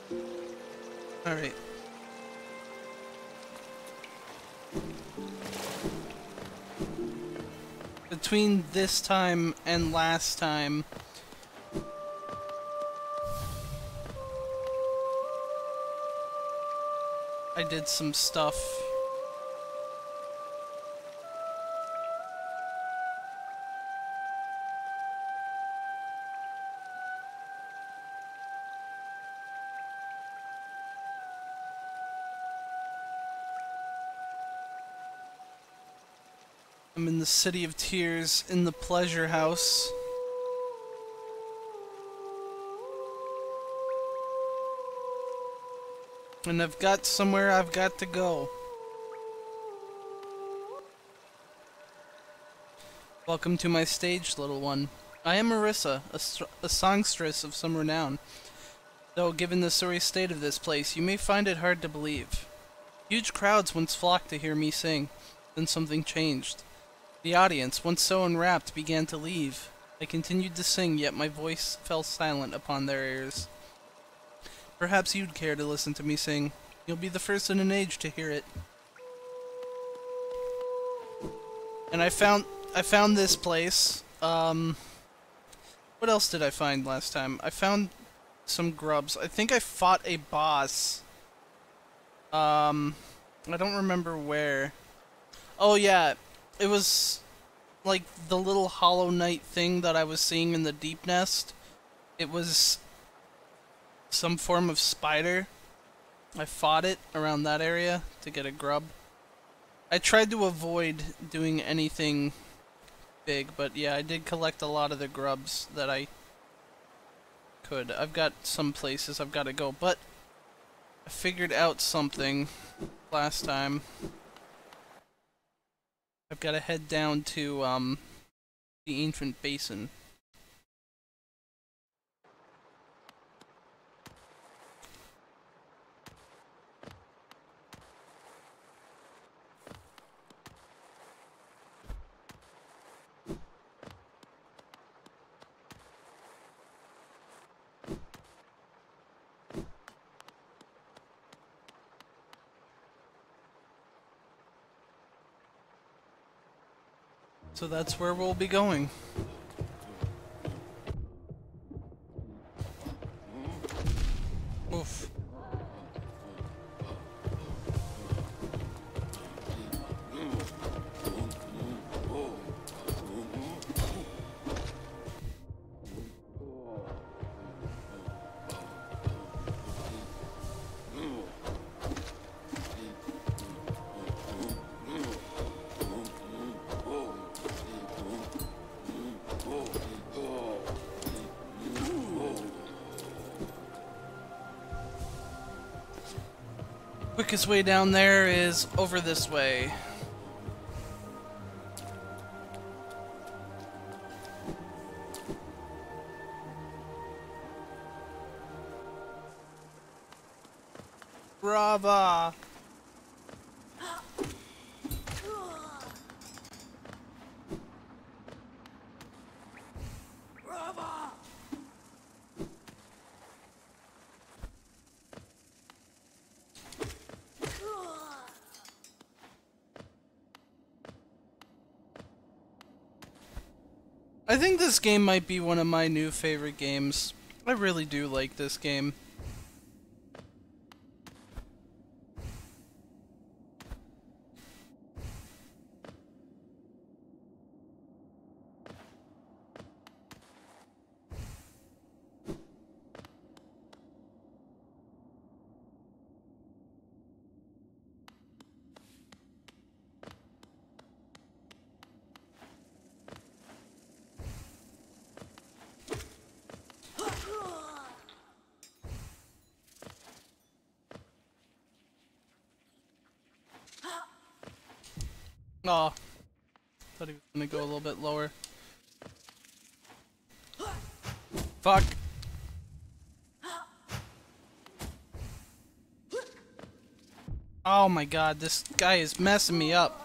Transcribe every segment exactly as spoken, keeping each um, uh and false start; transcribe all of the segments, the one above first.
Alright. Between this time and last time, I did some stuff. I'm in the City of Tears, in the Pleasure House. And I've got somewhere I've got to go. Welcome to my stage, little one. I am Marissa, a, a songstress of some renown. Though, given the sorry state of this place, you may find it hard to believe. Huge crowds once flocked to hear me sing. Then something changed. The audience, once so enwrapped, began to leave. I continued to sing, yet my voice fell silent upon their ears. Perhaps you'd care to listen to me sing. You'll be the first in an age to hear it. And I found I found this place. Um, what else did I find last time? I found some grubs. I think I fought a boss. Um, I don't remember where. Oh yeah. It was like the little Hollow Knight thing that I was seeing in the Deep Nest. It was some form of spider. I fought it around that area to get a grub. I tried to avoid doing anything big, but yeah, I did collect a lot of the grubs that I could. I've got some places I've got to go, but I figured out something last time. I've got to head down to, um, the Ancient Basin. So that's where we'll be going. Oof. Quickest way down there is over this way. Brava! I think this game might be one of my new favorite games. I really do like this game. Oh, thought he was gonna go a little bit lower. Fuck. Oh my god, this guy is messing me up.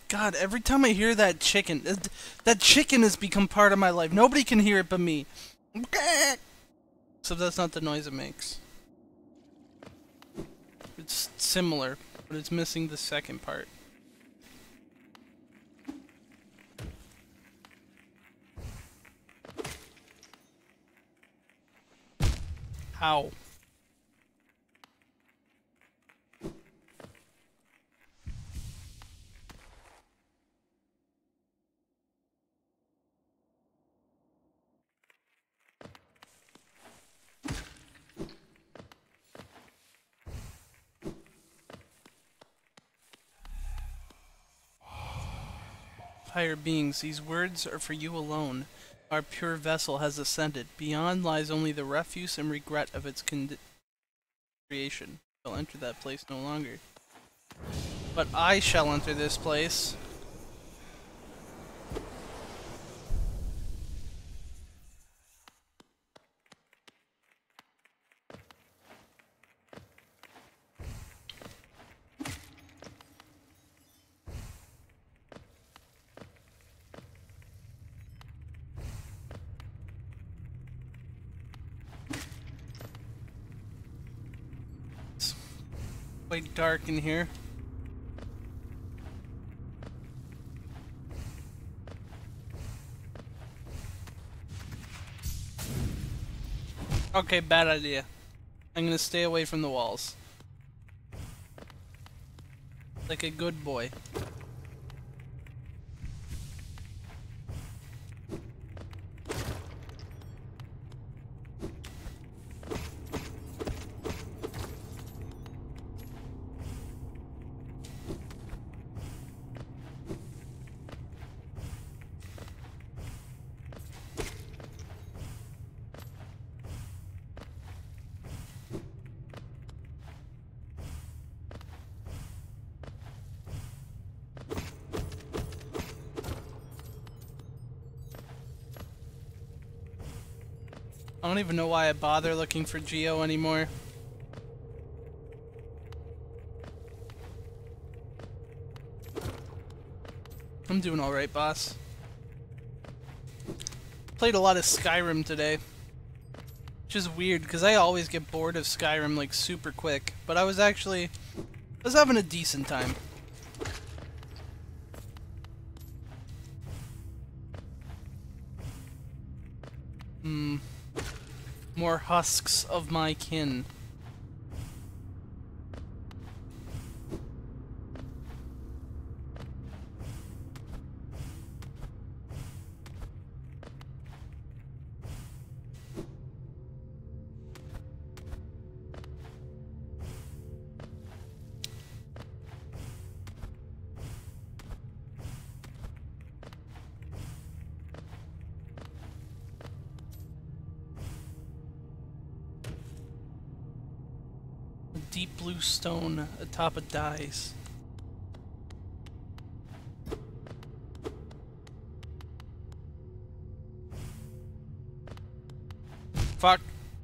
God, every time I hear that chicken, that, that chicken has become part of my life. Nobody can hear it but me. So that's not the noise it makes. It's similar, but it's missing the second part. How? Higher beings, these words are for you alone. Our pure vessel has ascended. Beyond lies only the refuse and regret of its creation. Shall enter that place no longer. But I shall enter this place. Quite dark in here. Okay, bad idea. I'm gonna stay away from the walls. Like a good boy. I don't even know why I bother looking for Geo anymore. I'm doing alright, boss. Played a lot of Skyrim today. Which is weird, because I always get bored of Skyrim, like, super quick. But I was actually... I was having a decent time. Hmm... More husks of my kin. Deep blue stone atop a dais. Fuck.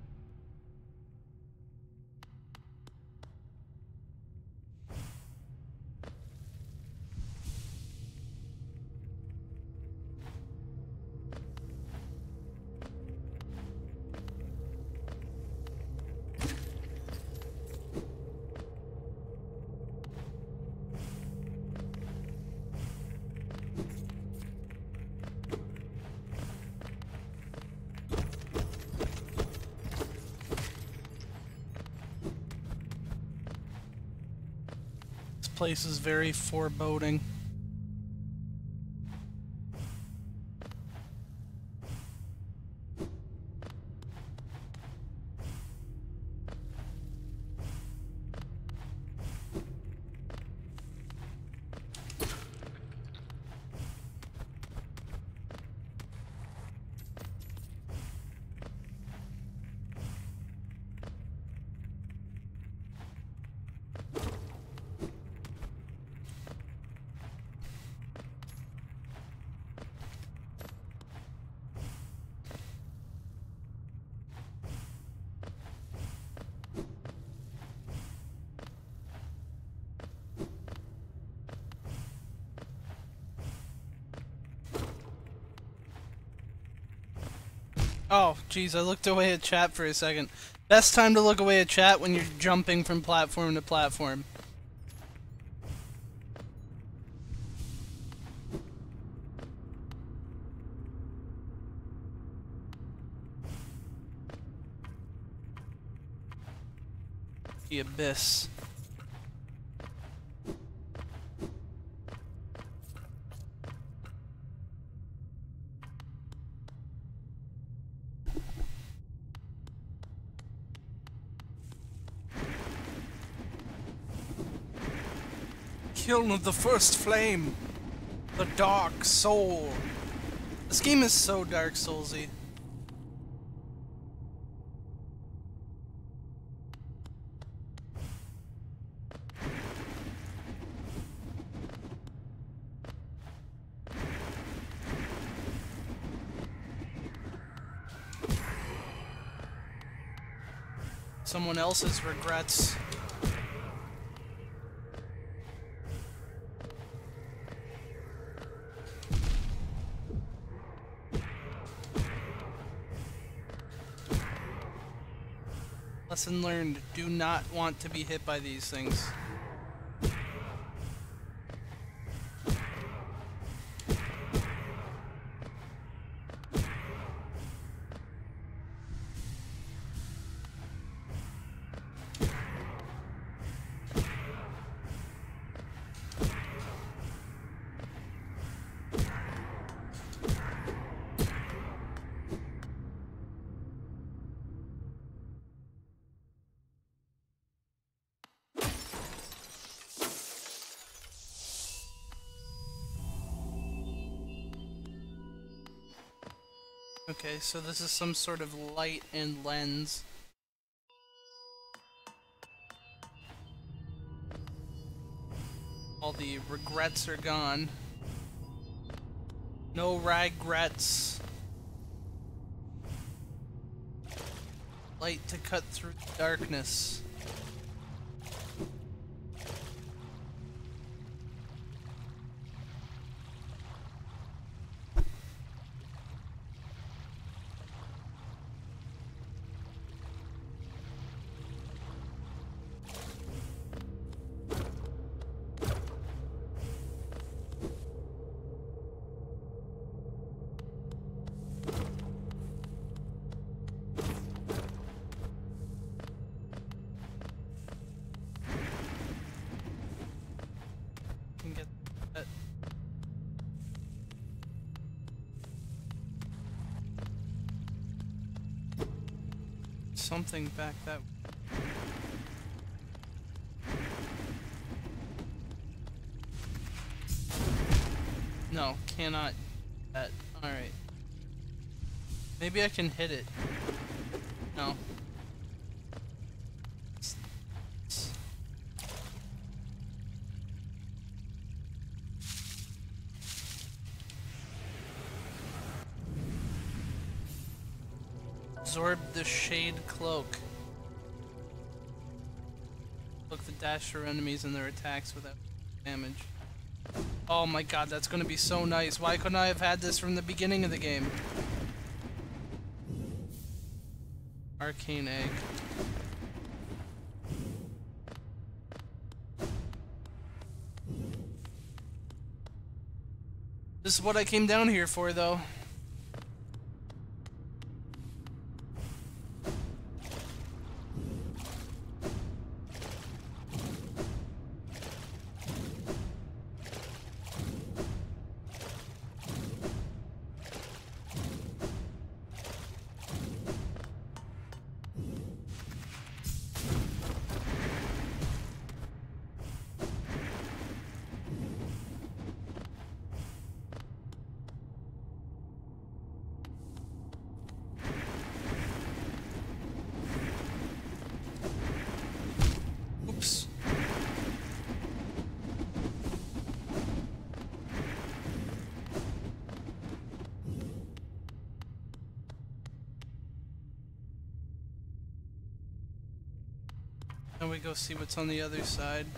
Place is very foreboding. Oh, jeez, I looked away at chat for a second. Best time to look away at chat when you're jumping from platform to platform. The abyss. Kiln of the first flame. The Dark Soul. This game is so Dark Soulsy. Someone else's regrets. Lesson learned, do not want to be hit by these things. Okay, so this is some sort of light and lens. All the regrets are gone. No regrets. Light to cut through the darkness. Something back that way. No, cannot that. Alright. Maybe I can hit it. No. Absorb the Shade Cloak. Look the dash for enemies and their attacks without damage. Oh my god, that's gonna be so nice. Why couldn't I have had this from the beginning of the game? Arcane Egg. This is what I came down here for, though. Now we go see what's on the other side.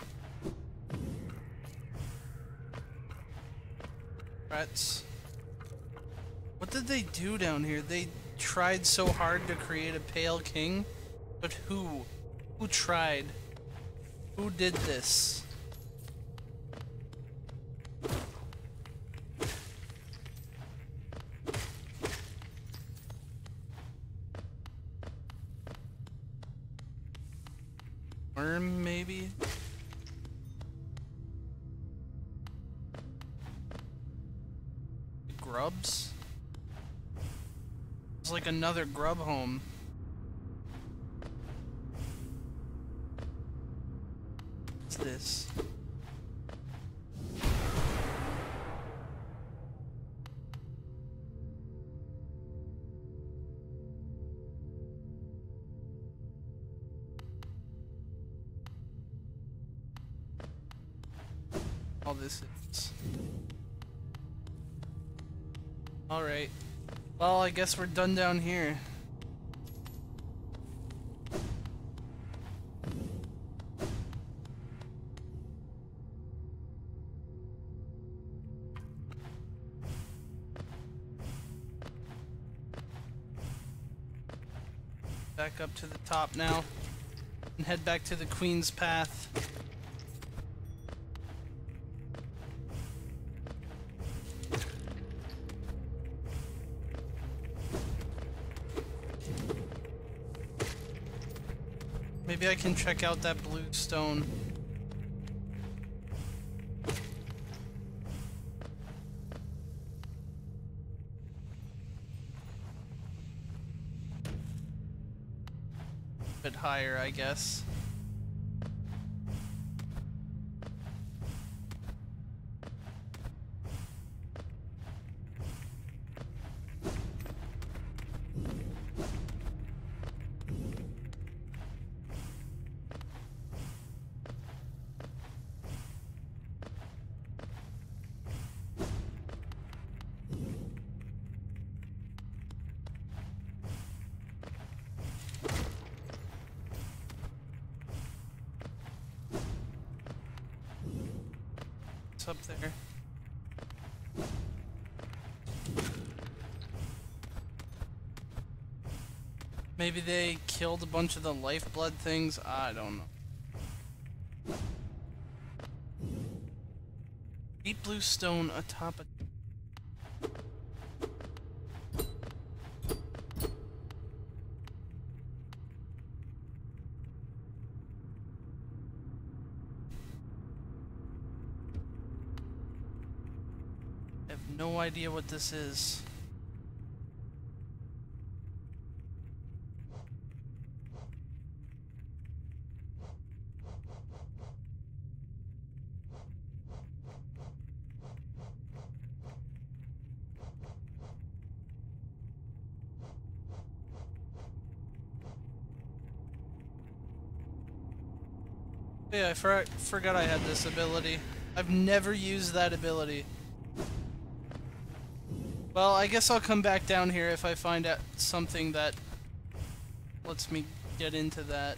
Rats. What did they do down here? They tried so hard to create a Pale King, but who? Who tried? Who did this? Worm, maybe? Grubs? It's like another grub home. What's this? All this is. Alright. Well, I guess we're done down here. Back up to the top now. And head back to the Queen's Path. Maybe I can check out that blue stone. A bit higher, I guess. Up there. Maybe they killed a bunch of the lifeblood things? I don't know. Deep blue stone atop a... No idea what this is. Yeah, I for forgot I had this ability. I've never used that ability. Well, I guess I'll come back down here if I find out something that lets me get into that.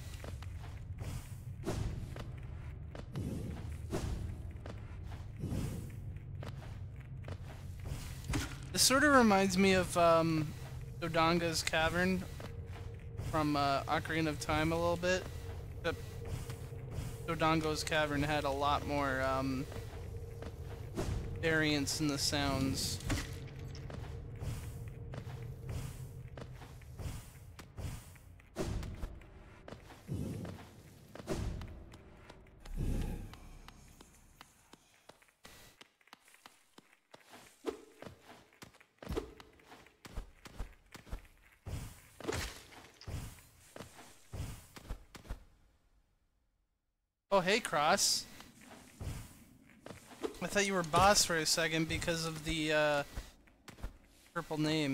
This sort of reminds me of um, Dodonga's Cavern from uh, Ocarina of Time a little bit. Except Dodonga's Cavern had a lot more um, variance in the sounds. Oh, hey, Cross. I thought you were boss for a second because of the uh, purple name.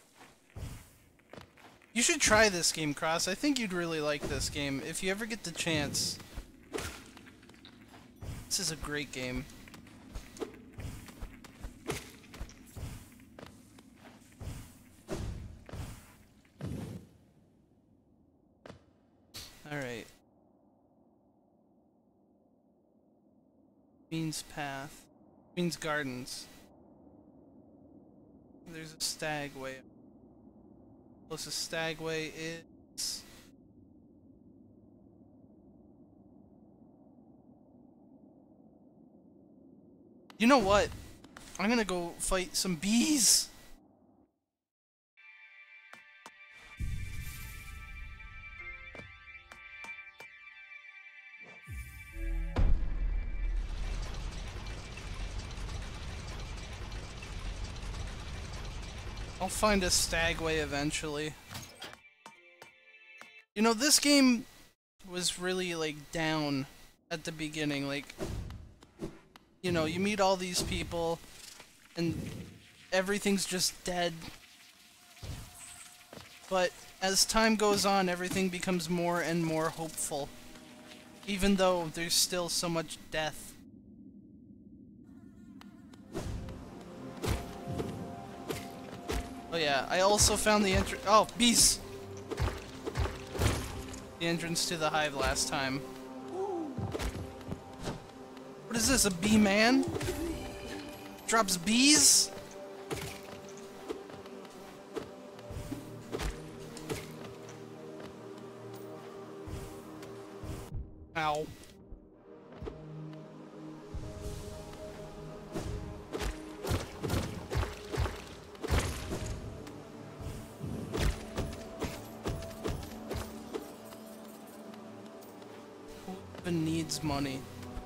You should try this game, Cross. I think you'd really like this game if you ever get the chance. This is a great game. Alright. Queen's Path. Queen's Gardens. There's a stag way up. Closest stagway is... You know what? I'm gonna go fight some bees! I'll find a stagway eventually. You know, this game was really, like, down at the beginning. Like, you know, you meet all these people, and everything's just dead. But as time goes on, everything becomes more and more hopeful. Even though there's still so much death. Oh yeah, I also found the entrance- oh, bees! The entrance to the hive last time. What is this, a bee man? Drops bees? Ow. Needs money.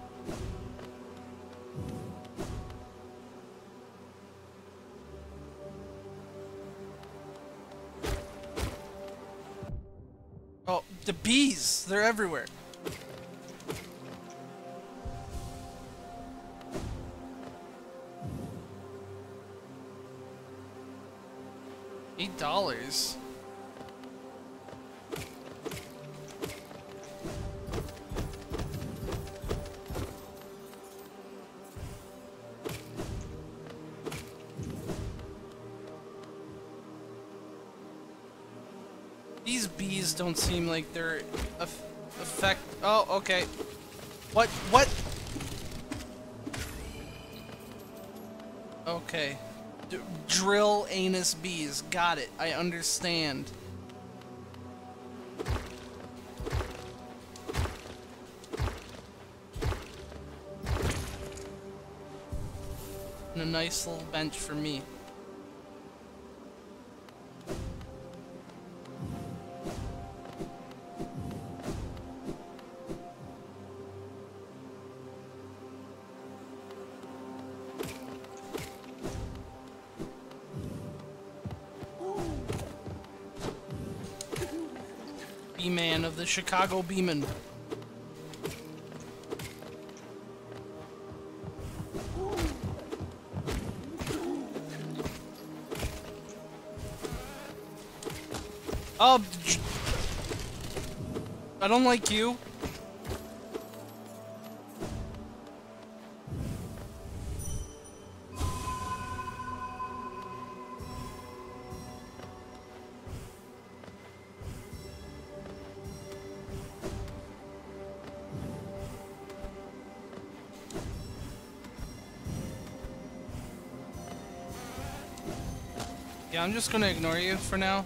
Oh, the bees! They're everywhere. Eight dollars. These bees don't seem like they're eff effect. Oh, okay. What? What? Okay. D drill anus bees. Got it. I understand. And a nice little bench for me. Man of the Chicago Beeman. Oh, I don't like you. Yeah, I'm just gonna ignore you for now.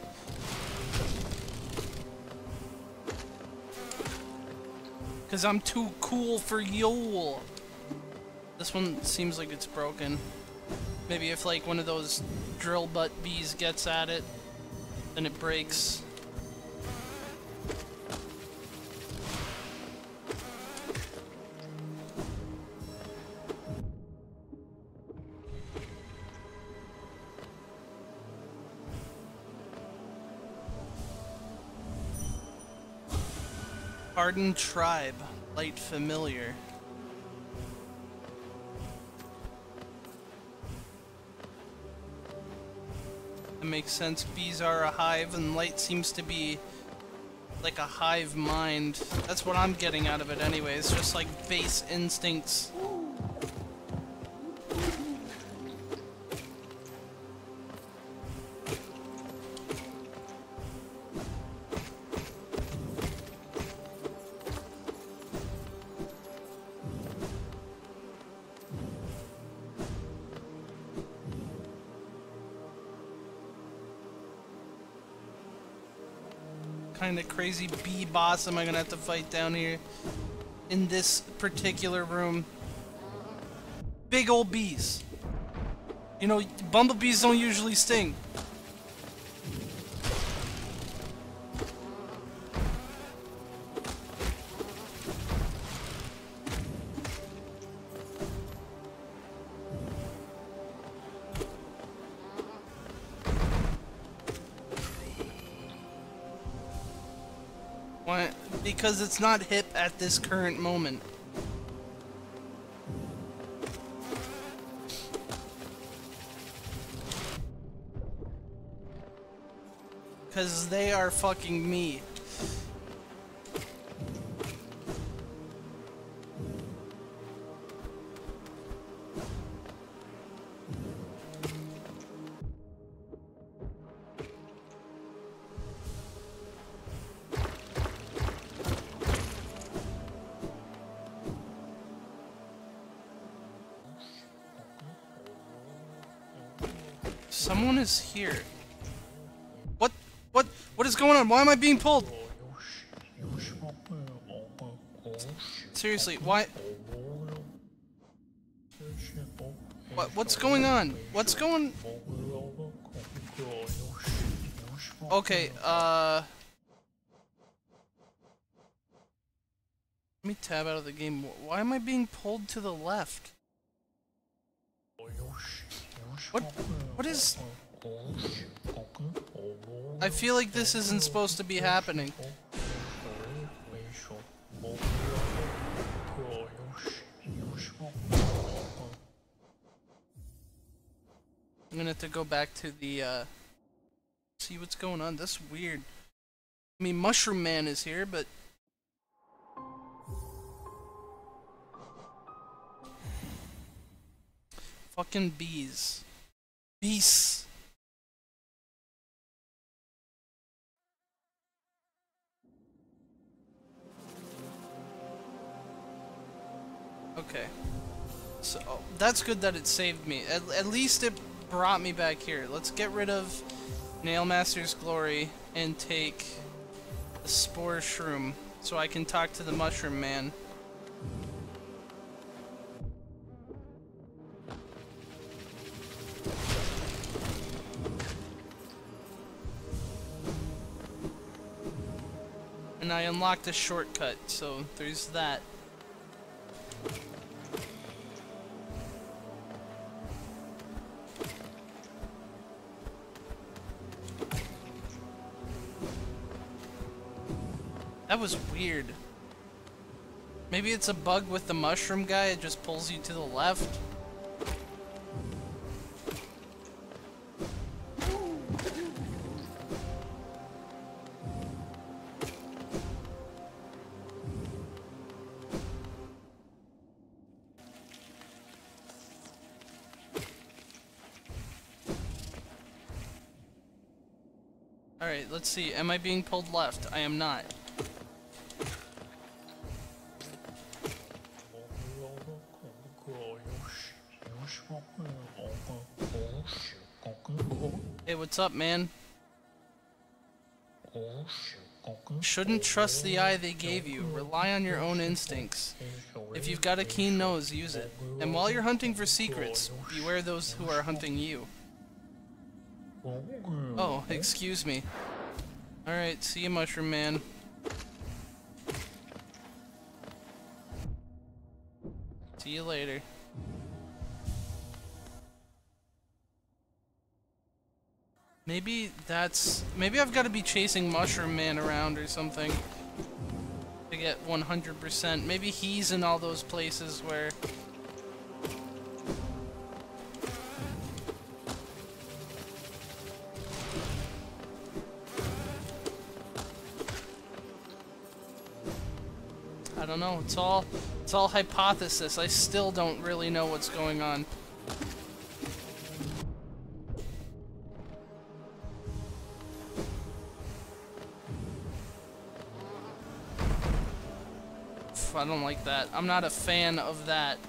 Cause I'm too cool for you. This one seems like it's broken. Maybe if like one of those drill butt bees gets at it, then it breaks. Hardened tribe, light familiar. That makes sense. Bees are a hive, and light seems to be like a hive mind. That's what I'm getting out of it anyway. It's just like base instincts. kind of crazy bee boss am I gonna have to fight down here in this particular room? Big old bees. You know, bumblebees don't usually sting. Why? Because it's not hip at this current moment. Because they are fucking me. Someone is here. What? What? What is going on? Why am I being pulled? Seriously, why? What? What's going on? What's going? Okay. Uh. Let me tab out of the game. Why am I being pulled to the left? What? What is... I feel like this isn't supposed to be happening. I'm gonna have to go back to the, uh... see what's going on. That's weird. I mean, Mushroom Man is here, but... Fucking bees. Beasts. Okay. So, oh, that's good that it saved me. At, at least it brought me back here. Let's get rid of Nailmaster's Glory and take the Spore Shroom so I can talk to the Mushroom Man. And I unlocked a shortcut, so there's that. That was weird. Maybe it's a bug with the mushroom guy, it just pulls you to the left. Alright, let's see. Am I being pulled left? I am not. Hey, what's up, man? Shouldn't trust the eye they gave you. Rely on your own instincts. If you've got a keen nose, use it. And while you're hunting for secrets, beware those who are hunting you. Oh, excuse me. Alright, see you, Mushroom Man. See you later. Maybe that's... Maybe I've got to be chasing Mushroom Man around or something to get one hundred percent. Maybe he's in all those places where... I don't know. It's all... It's all hypothesis. I still don't really know what's going on. I don't like that. I'm not a fan of that.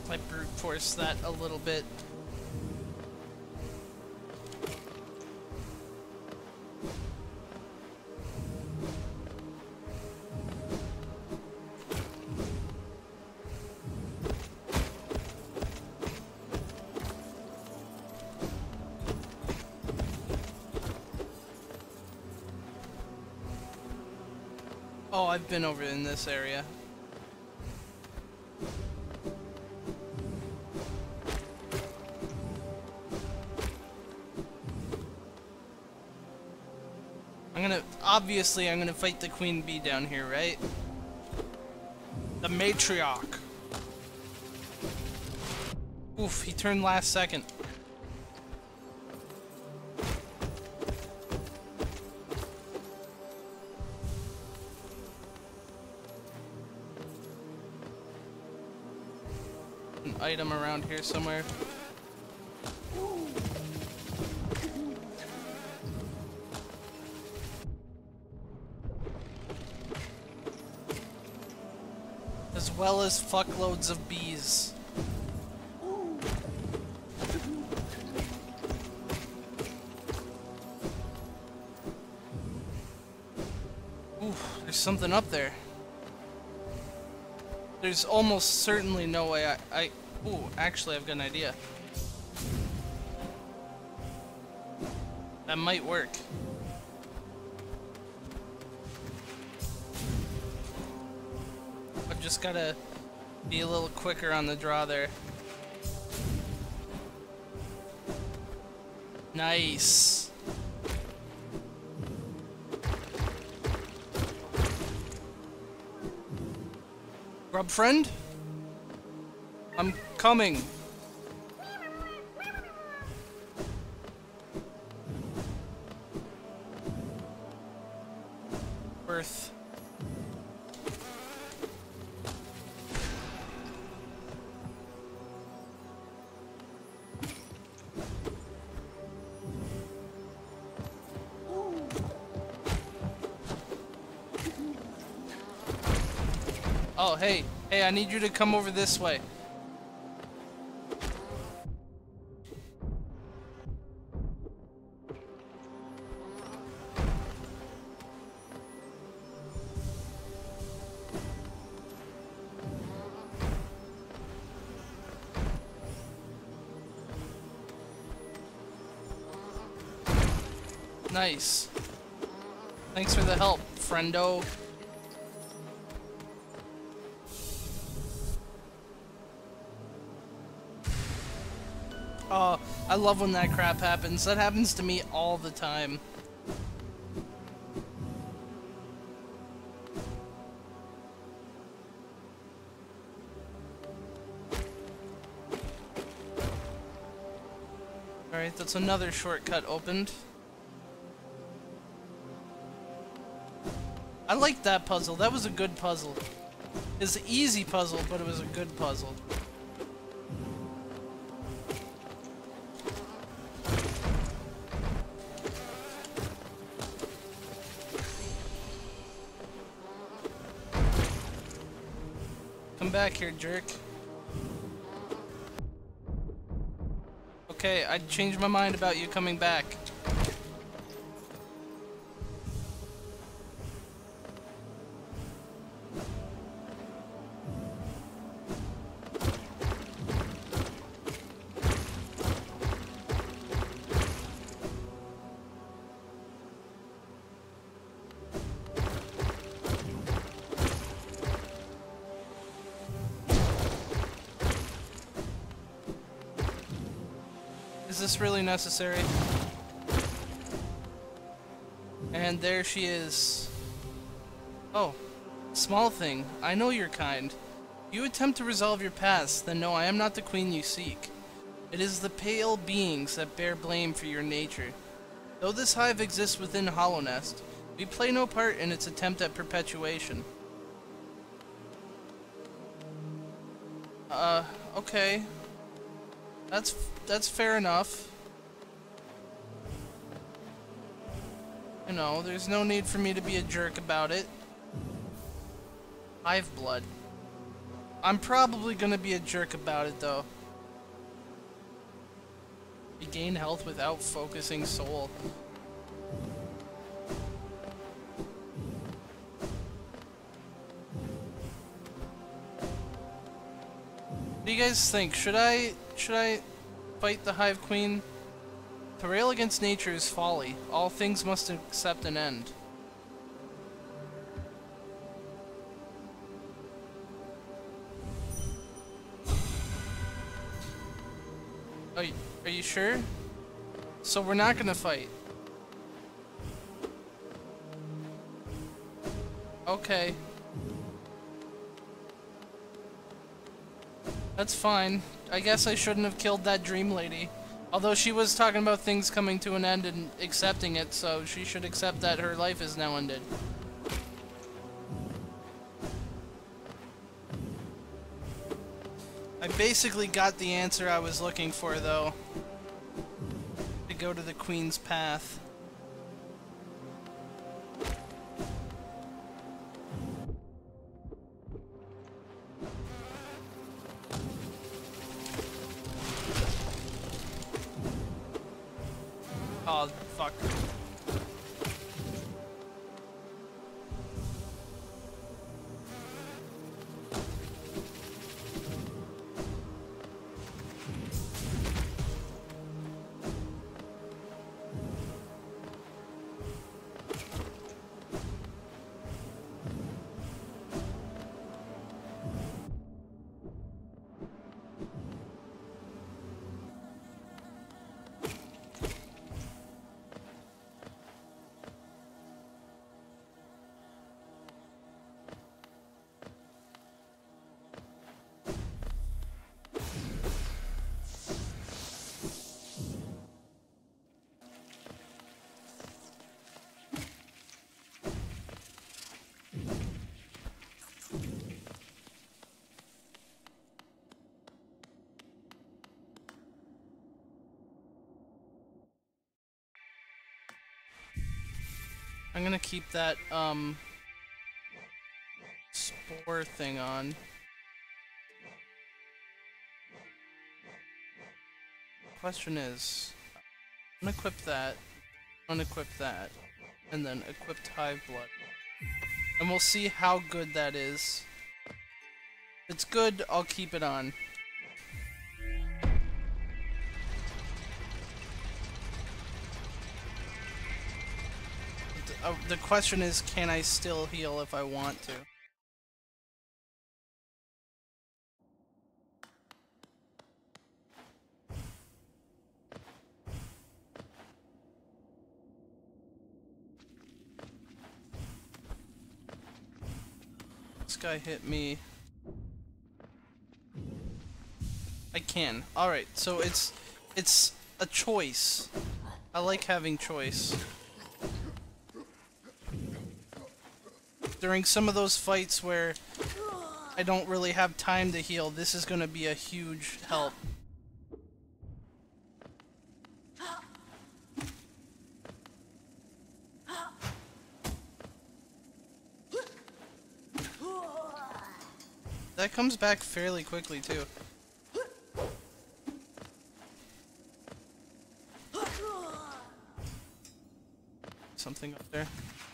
I brute force that a little bit. Oh, I've been over in this area. I'm gonna, obviously I'm gonna fight the queen bee down here, right? The matriarch. Oof, he turned last second. An item around here somewhere. As well as fuckloads of bees. Ooh, there's something up there. There's almost certainly no way I... I ooh, actually I've got an idea. That might work. I've just gotta be a little quicker on the draw there. Nice. Grub friend? I'm coming. Earth. Oh, hey. Hey, I need you to come over this way. Nice. Thanks for the help, friendo. Oh, I love when that crap happens. That happens to me all the time. Alright, that's another shortcut opened. I liked that puzzle. That was a good puzzle. It's an easy puzzle, but it was a good puzzle. Come back here, jerk. Okay, I changed my mind about you coming back. Is this really necessary? And there she is. Oh, small thing. I know your kind. You attempt to resolve your past, then no, I am not the queen you seek. It is the pale beings that bear blame for your nature. Though this hive exists within Hallownest, we play no part in its attempt at perpetuation. Uh, okay. That's that's fair enough. You know, there's no need for me to be a jerk about it. Hive blood. I'm probably gonna be a jerk about it though. You gain health without focusing soul. What do you guys think? Should I should I fight the Hive Queen? To rail against nature is folly. All things must accept an end. Are you, are you sure? So we're not gonna fight. Okay. That's fine. I guess I shouldn't have killed that dream lady. Although she was talking about things coming to an end and accepting it, so she should accept that her life is now ended. I basically got the answer I was looking for, though. To go to the Queen's path. Oh, fuck. I'm gonna keep that, um, spore thing on. Question is, unequip that, unequip that, and then equipped Hive Blood. And we'll see how good that is. If it's good, I'll keep it on. Uh, the question is, can I still heal if I want to? This guy hit me. I can. Alright, so it's it's a choice. I like having choice. During some of those fights where I don't really have time to heal, this is gonna be a huge help. That comes back fairly quickly too. Something up there.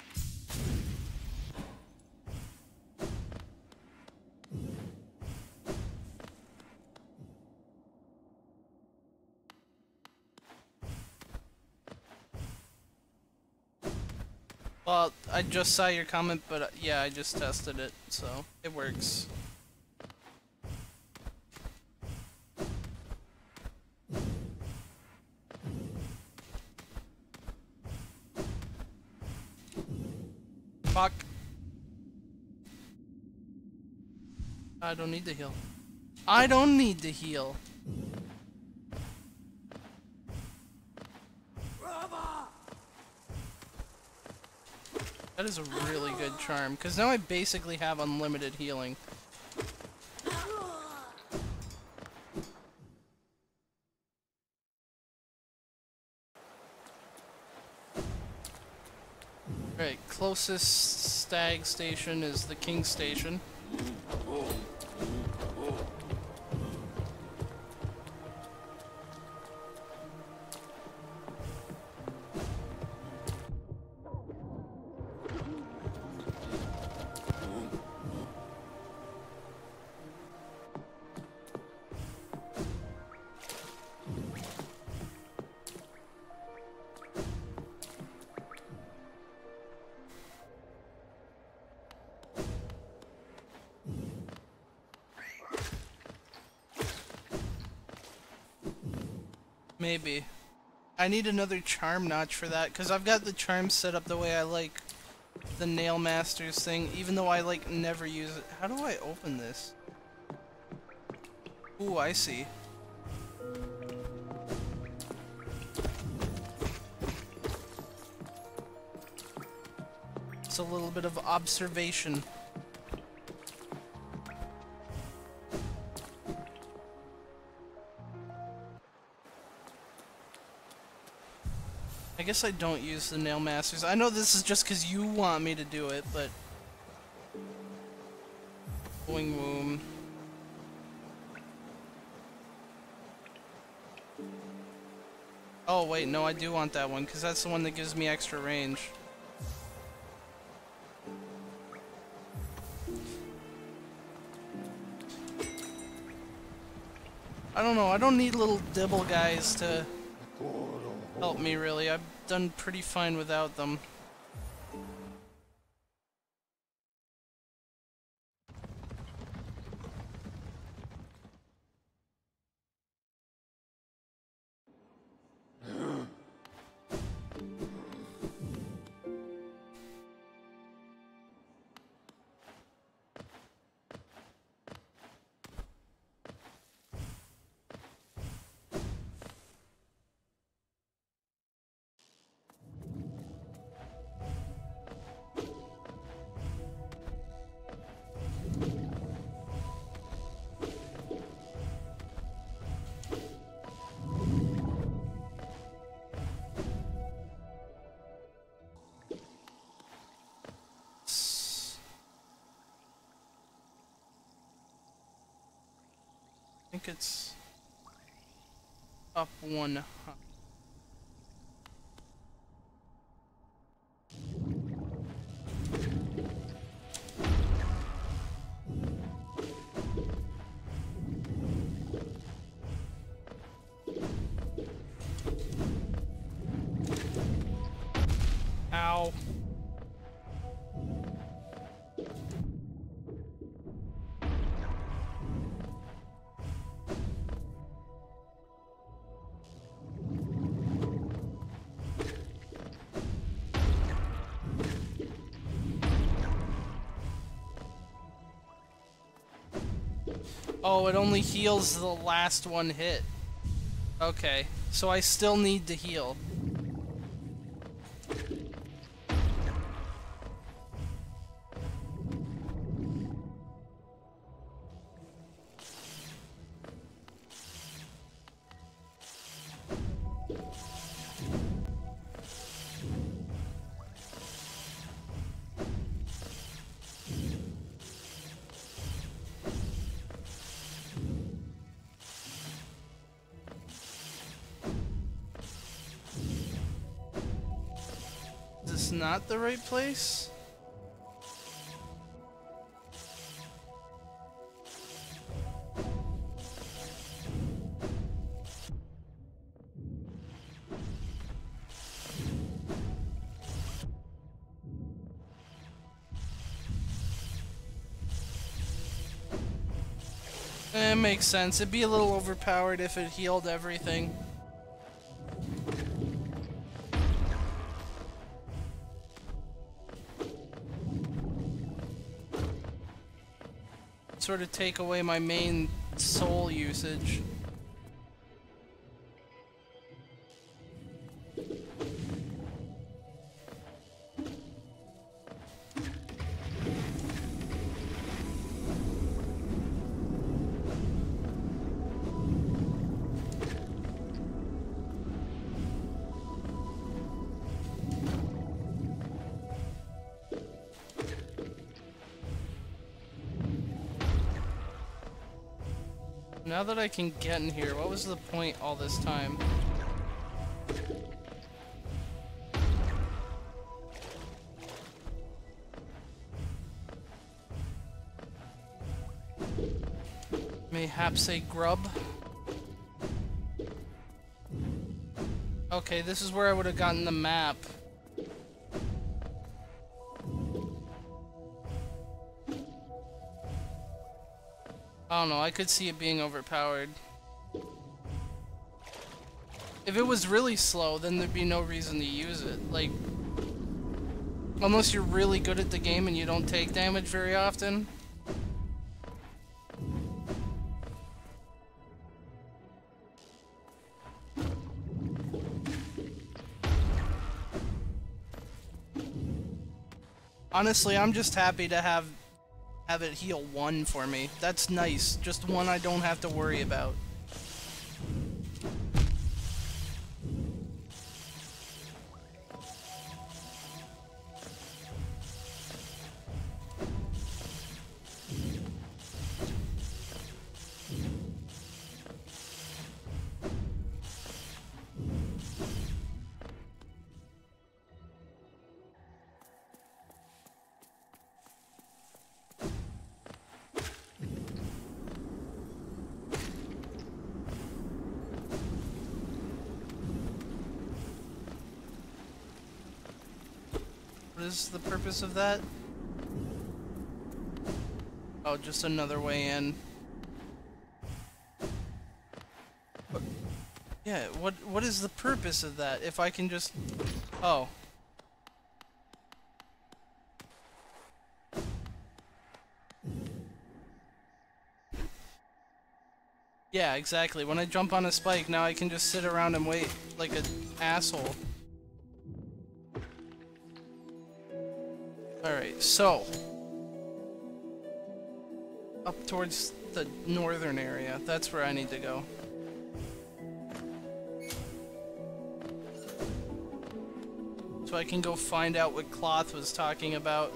Well, I just saw your comment, but uh, yeah, I just tested it, so it works. Fuck. I don't need to heal. I don't need to heal. That is a really good charm, because now I basically have unlimited healing. Right, closest stag station is the King Station. Maybe. I need another charm notch for that, because I've got the charm set up the way I like the Nail Masters thing, even though I, like, never use it. How do I open this? Ooh, I see. It's a little bit of observation. I guess I don't use the Nail Masters. I know this is just because you want me to do it, but... Boing boom. Oh wait, no, I do want that one, because that's the one that gives me extra range. I don't know, I don't need little dibble guys to help me, really. I've done pretty fine without them. I think it's up one. Huh. Ow. Oh, it only heals the last one hit. Okay, so I still need to heal. Is this not the right place? It makes sense. It'd be a little overpowered if it healed everything. Sort of take away my main soul usage. Now that I can get in here, what was the point all this time? Mayhaps a grub? Okay, this is where I would have gotten the map. I don't know, I could see it being overpowered. If it was really slow, then there'd be no reason to use it. Like, unless you're really good at the game and you don't take damage very often. Honestly, I'm just happy to have have it heal one for me. That's nice. Just one I don't have to worry about. What is the purpose of that? Oh, just another way in. What? Yeah, what what is the purpose of that? If I can just... Oh. Yeah, exactly. When I jump on a spike, now I can just sit around and wait like an asshole. Alright, so... up towards the northern area. That's where I need to go. So I can go find out what Cloth was talking about.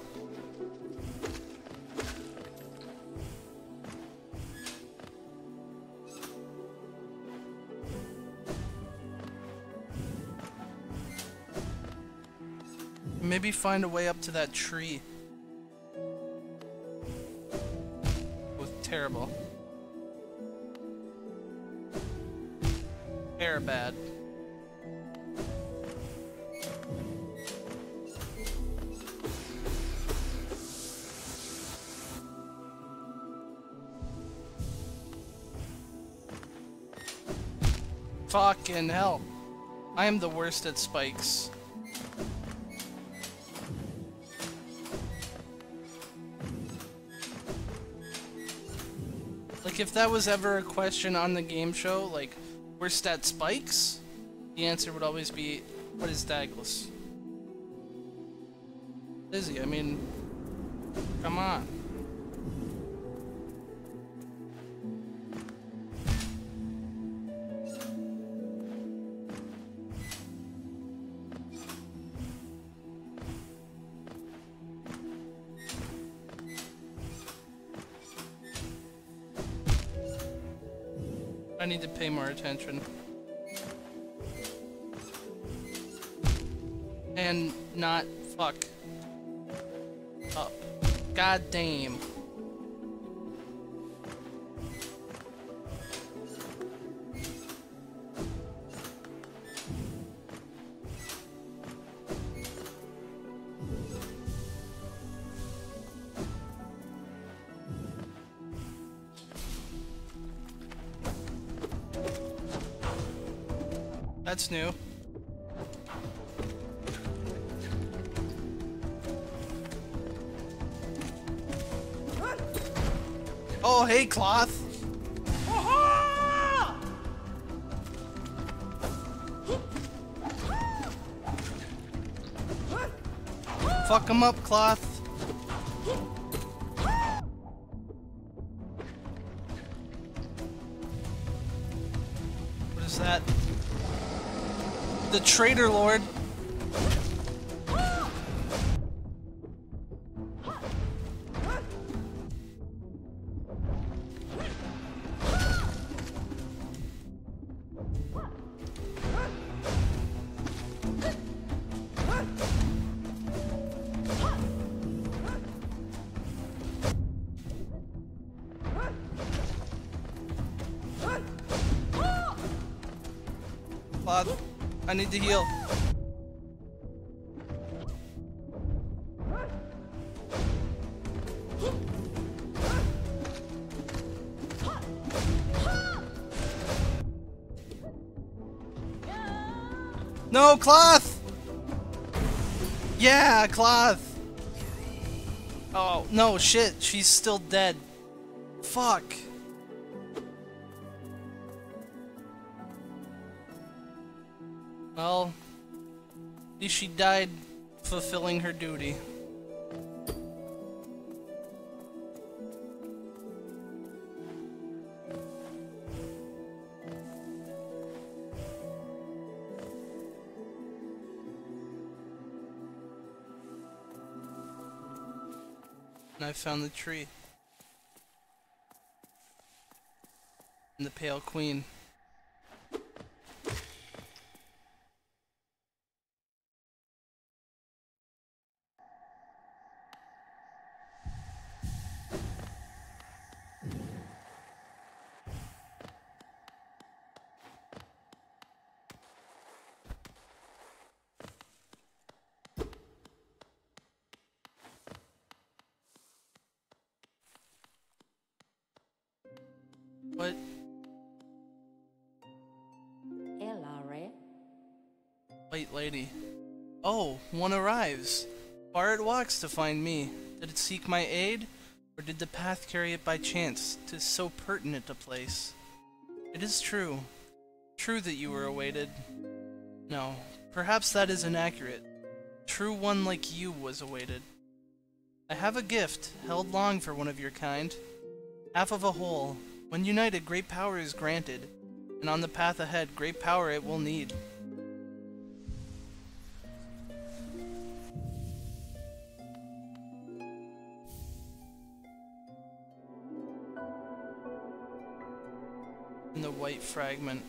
Maybe find a way up to that tree. With terrible. Air bad. Fucking hell. I am the worst at spikes. Like, if that was ever a question on the game show, like, worst at spikes? The answer would always be, what is Douglas? Lizzie, I mean, come on. I need to pay more attention. And not fuck up. God damn. That's new. Oh, hey, Cloth. Fuck him up, Cloth. What is that? The Traitor Lord. Cloth, I need to heal. No, cloth! Yeah, cloth! Oh, no, shit, she's still dead. Fuck. Well, at least she died fulfilling her duty. And I found the tree. And the Pale Queen. What? Elare. White lady. Oh, one arrives. Far it walks to find me. Did it seek my aid? Or did the path carry it by chance to so pertinent a place? It is true. True that you were awaited. No, perhaps that is inaccurate. True one like you was awaited. I have a gift, held long for one of your kind. Half of a whole. When united, great power is granted, and on the path ahead, great power it will need. In the white fragment.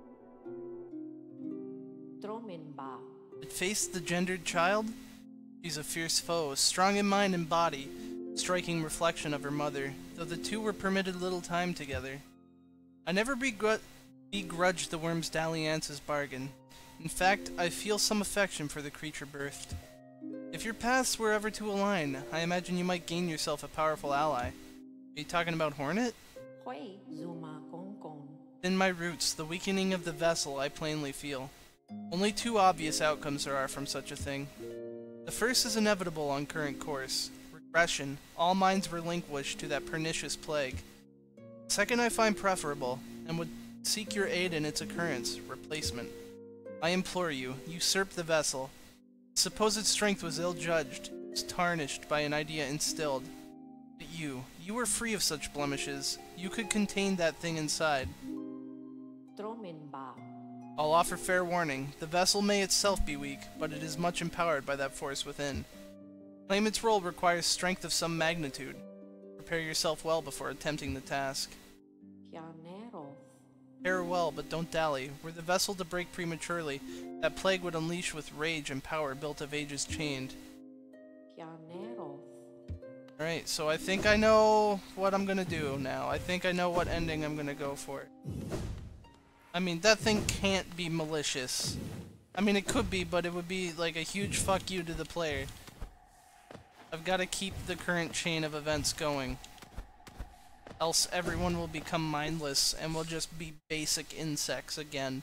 Tromenba. It faced the gendered child? She's a fierce foe, strong in mind and body, striking reflection of her mother, though the two were permitted little time together. I never begru begrudged the worm's dalliance's bargain. In fact, I feel some affection for the creature birthed. If your paths were ever to align, I imagine you might gain yourself a powerful ally. Are you talking about Hornet? Hui Zuma Kong Kong. In my roots, the weakening of the vessel I plainly feel. Only two obvious outcomes there are from such a thing. The first is inevitable on current course. Regression, all minds relinquished to that pernicious plague. Second I find preferable, and would seek your aid in its occurrence, replacement. I implore you, usurp the vessel. Suppose its strength was ill-judged, was tarnished by an idea instilled. But you, you were free of such blemishes. You could contain that thing inside. Tromenba. I'll offer fair warning. The vessel may itself be weak, but it is much empowered by that force within. Claim its role requires strength of some magnitude. Prepare yourself well before attempting the task. Pianero. Prepare well, but don't dally. Were the vessel to break prematurely, that plague would unleash with rage and power built of ages chained. Pianero. Alright, so I think I know what I'm gonna do now. I think I know what ending I'm gonna go for. I mean, that thing can't be malicious. I mean, it could be, but it would be like a huge fuck you to the player. I've got to keep the current chain of events going. Else everyone will become mindless and will just be basic insects again.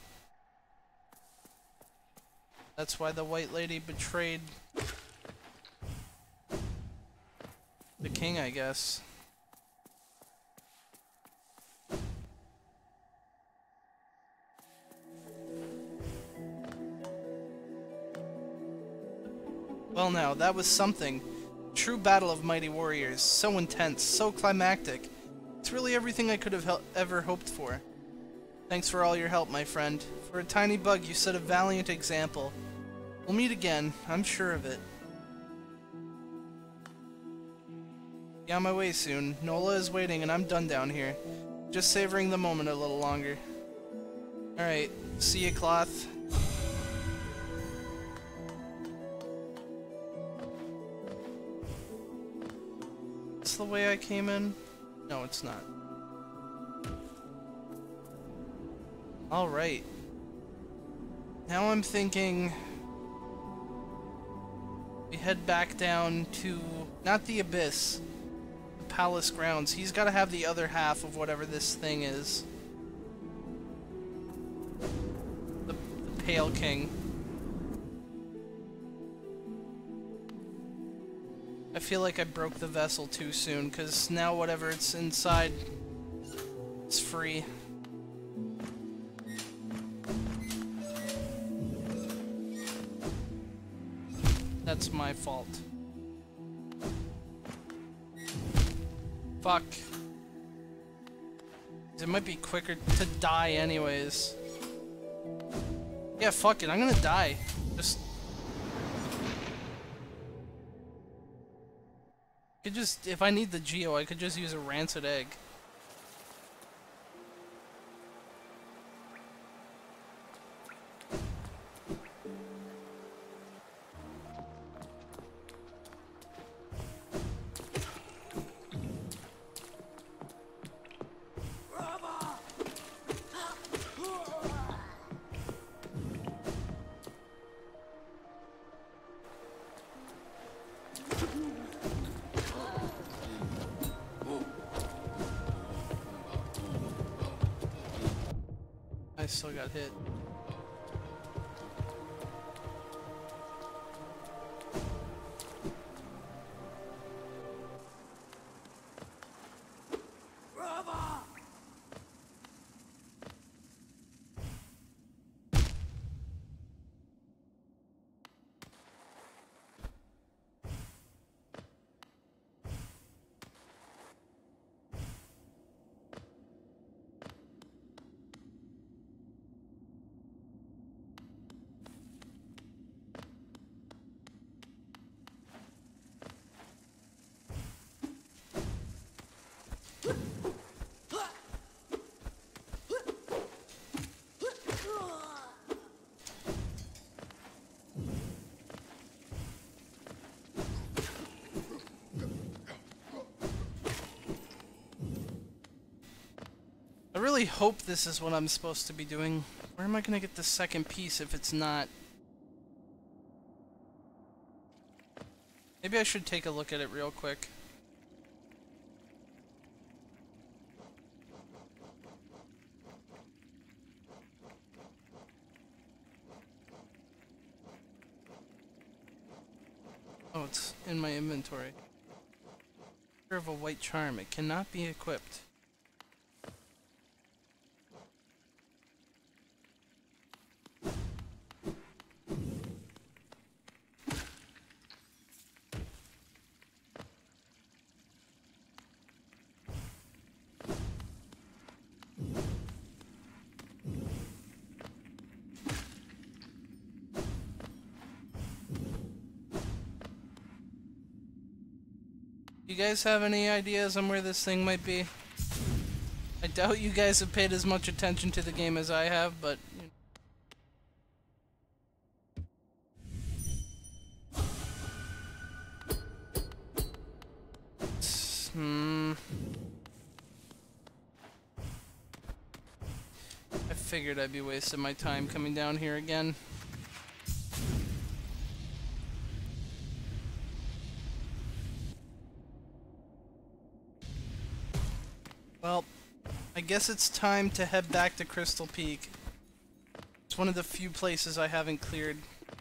That's why the White Lady betrayed the king, I guess. Well now, that was something. True battle of mighty warriors, so intense, so climactic. It's really everything I could have hel ever hoped for. Thanks for all your help, my friend. For a tiny bug, you set a valiant example. We'll meet again, I'm sure of it. Be on my way soon. Nola is waiting and I'm done down here. Just savoring the moment a little longer. Alright, see ya, Cloth. Is the way I came in? No, it's not. Alright. Now I'm thinking we head back down to, not the Abyss, the Palace grounds. He's got to have the other half of whatever this thing is. The, the Pale King. I feel like I broke the vessel too soon, because now whatever it's inside is free. That's my fault. Fuck. It might be quicker to die anyways. Yeah, fuck it, I'm gonna die. Just... Could just, if I need the Geo, I could just use a rancid egg. I still got hit. I really hope this is what I'm supposed to be doing. Where am I gonna get the second piece if it's not? Maybe I should take a look at it real quick. Oh, it's in my inventory. Fear of a white charm. It cannot be equipped. You guys have any ideas on where this thing might be? I doubt you guys have paid as much attention to the game as I have, but... Hmm... I figured I'd be wasting my time coming down here again. Well, I guess it's time to head back to Crystal Peak. It's one of the few places I haven't cleared.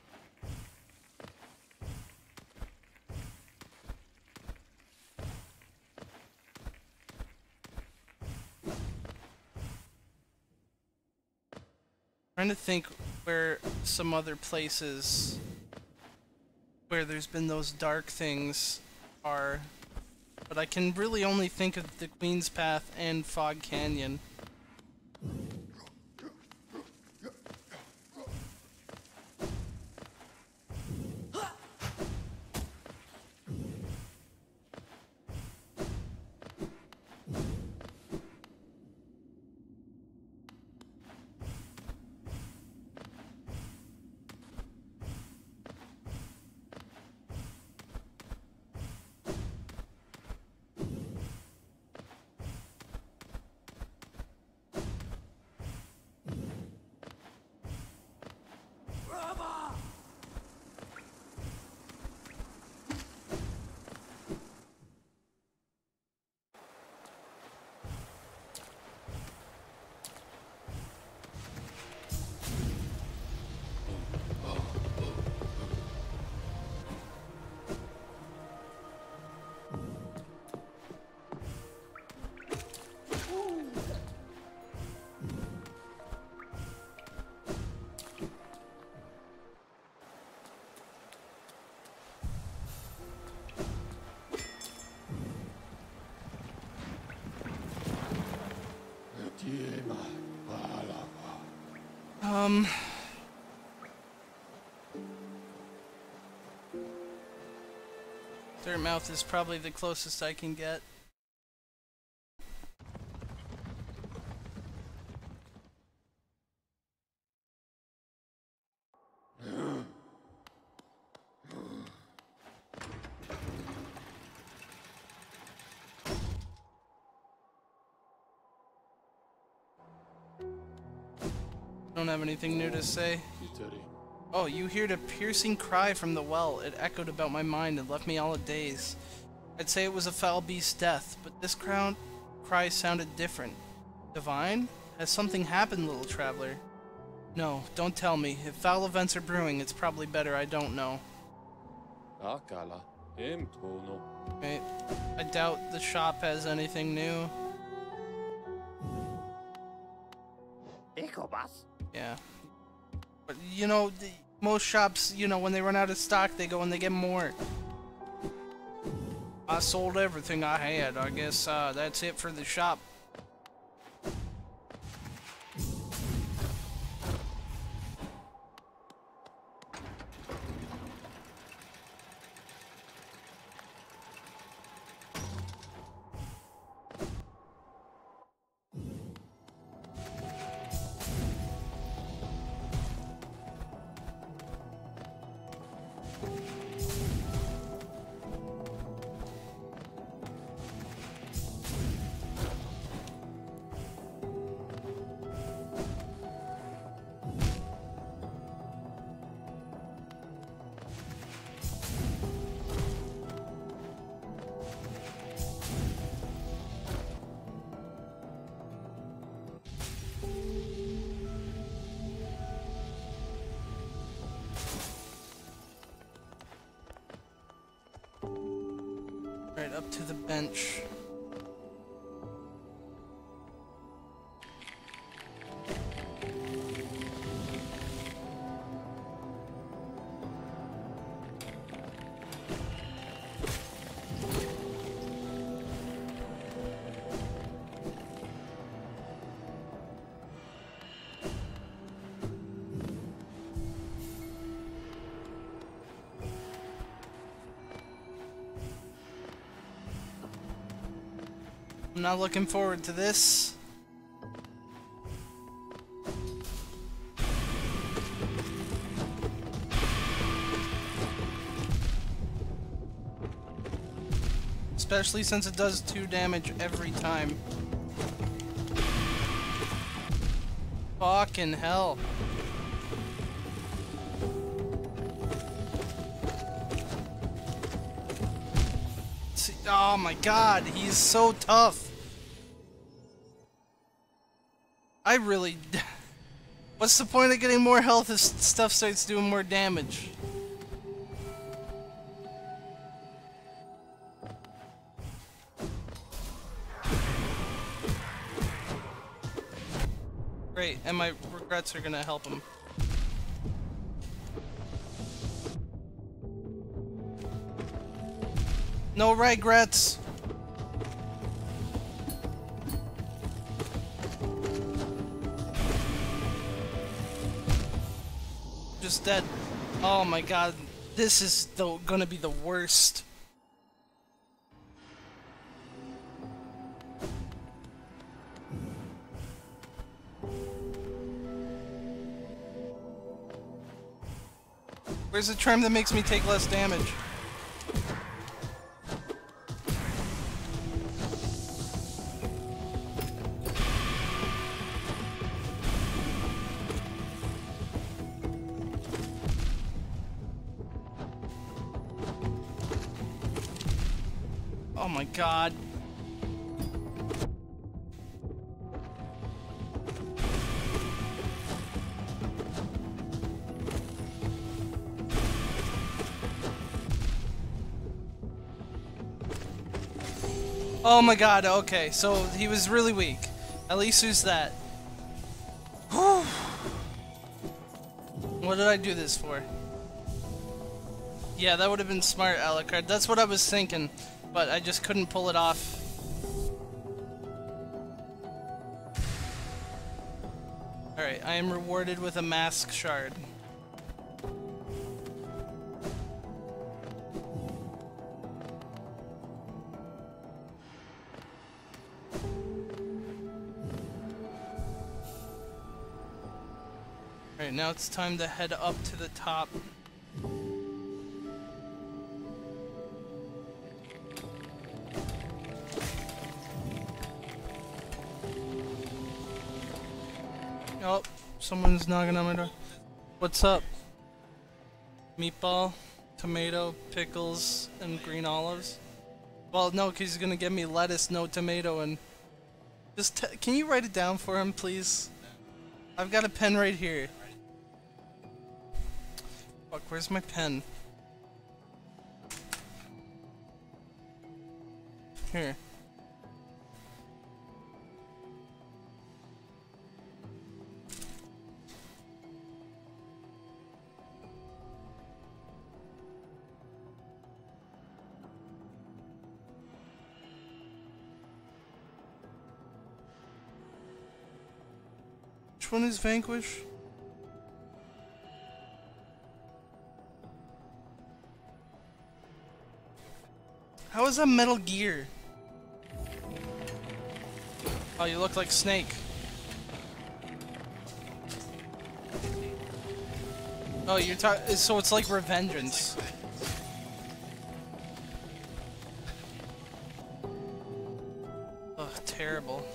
Trying to think where some other places where there's been those dark things are. But I can really only think of the Queen's Path and Fog Canyon. Um... Dirtmouth is probably the closest I can get. Don't have anything new to say. Oh, you heard a piercing cry from the well. It echoed about my mind and left me all a daze. I'd say it was a foul beast's death, but this crown cry sounded different. Divine? Has something happened, little traveler? No, don't tell me. If foul events are brewing, it's probably better I don't know. Wait, I doubt the shop has anything new. Yeah. But, you know, the, most shops, you know, when they run out of stock, they go and they get more. I sold everything I had. I guess uh, that's it for the shop. Right up to the bench. I'm not looking forward to this. Especially since it does two damage every time. Fucking hell. See, oh my god, he's so tough. I really... What's the point of getting more health if stuff starts doing more damage? Great, and my regrets are gonna help him. No regrets! Just dead. Oh my god, this is the, gonna be the worst. Where's the charm that makes me take less damage? Oh my god. Oh my god, okay, so he was really weak. At least there's that. Whew. What did I do this for? Yeah, that would have been smart, Alucard. That's what I was thinking, but I just couldn't pull it off. Alright, I am rewarded with a mask shard. Alright, now it's time to head up to the top. Oh, someone's knocking on my door. What's up? Meatball, tomato, pickles, and green olives? Well, no, because he's gonna give me lettuce, no tomato, and... Just t can you write it down for him, please? I've got a pen right here. Fuck, where's my pen? Here. Which one is Vanquish? How is that Metal Gear? Oh, you look like Snake. Oh, you're talking. So it's like Revengeance. Oh, terrible.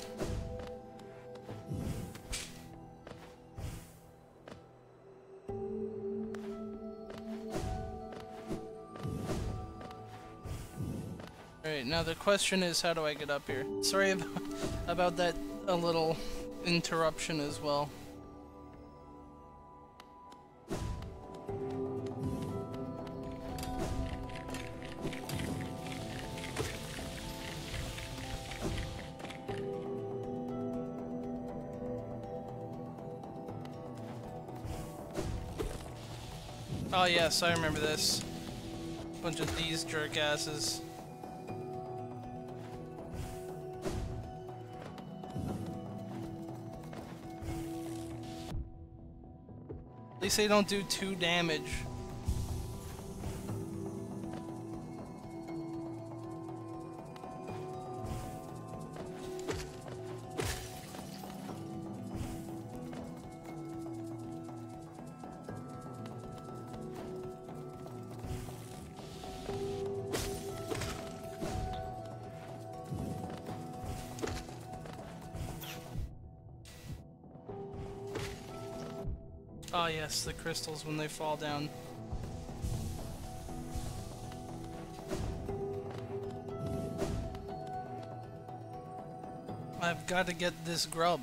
Alright, now the question is, how do I get up here? Sorry about, about that a little interruption as well. Oh yes, I remember this. Bunch of these jerkasses. At least they don't do two damage. Oh yes, the crystals when they fall down. I've got to get this grub.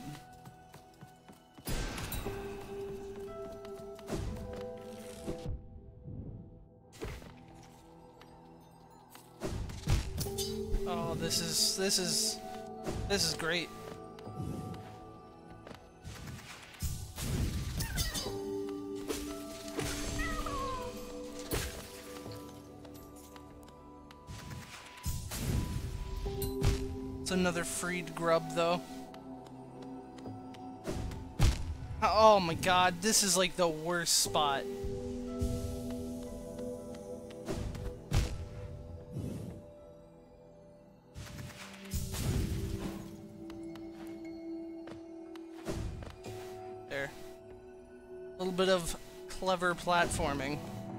Oh, this is this is this is great. It's another freed grub, though. Oh my god, this is like the worst spot. There. A little bit of clever platforming.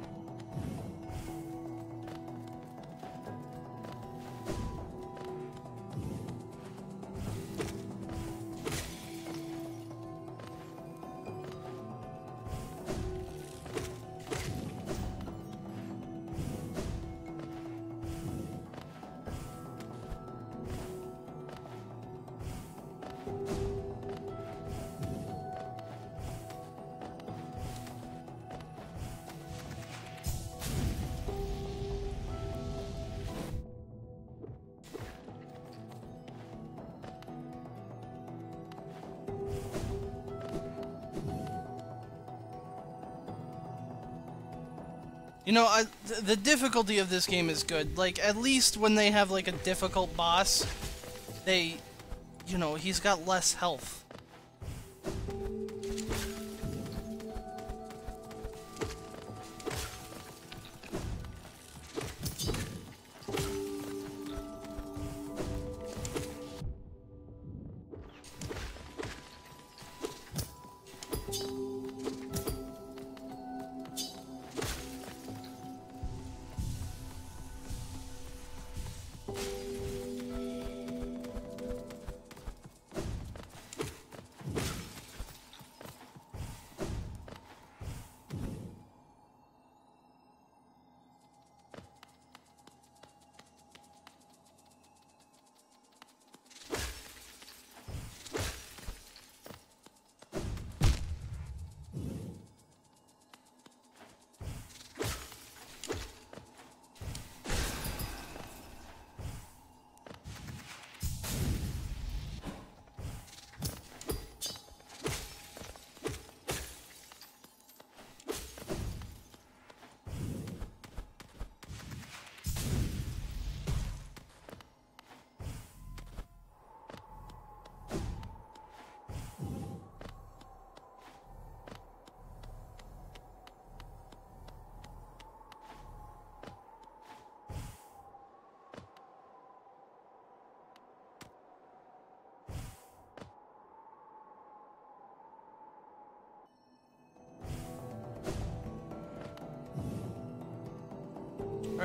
You know, I, th the difficulty of this game is good. Like, at least when they have, like, a difficult boss, they, you know, he's got less health.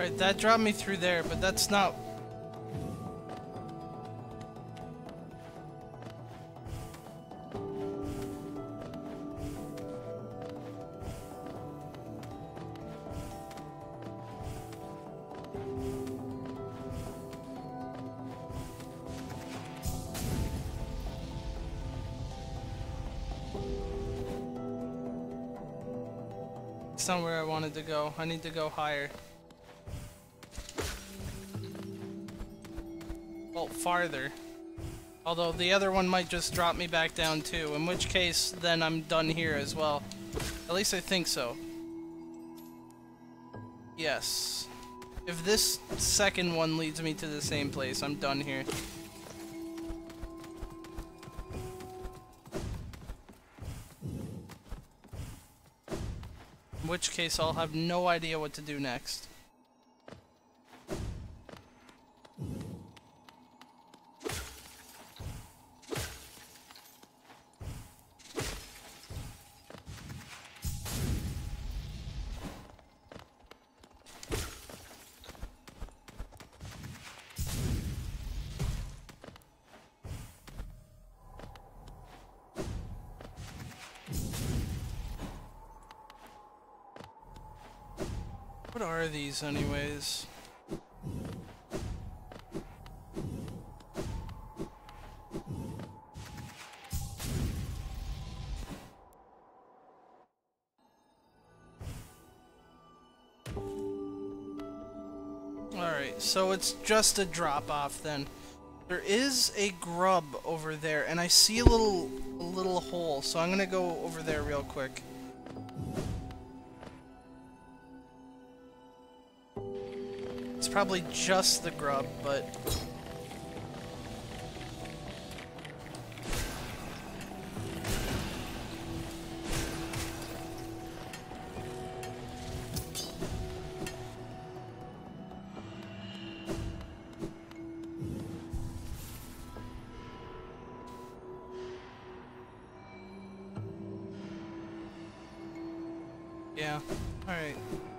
Alright, that dropped me through there, but that's not... It's not where I wanted to go. I need to go higher. Well, farther. Although the other one might just drop me back down too, in which case then I'm done here as well. At least I think so. Yes. If this second one leads me to the same place, I'm done here. In which case I'll have no idea what to do next. What are these anyways? Alright, so it's just a drop off then. There is a grub over there and I see a little a little hole, so I'm gonna go over there real quick. It's probably just the grub, but... yeah, alright.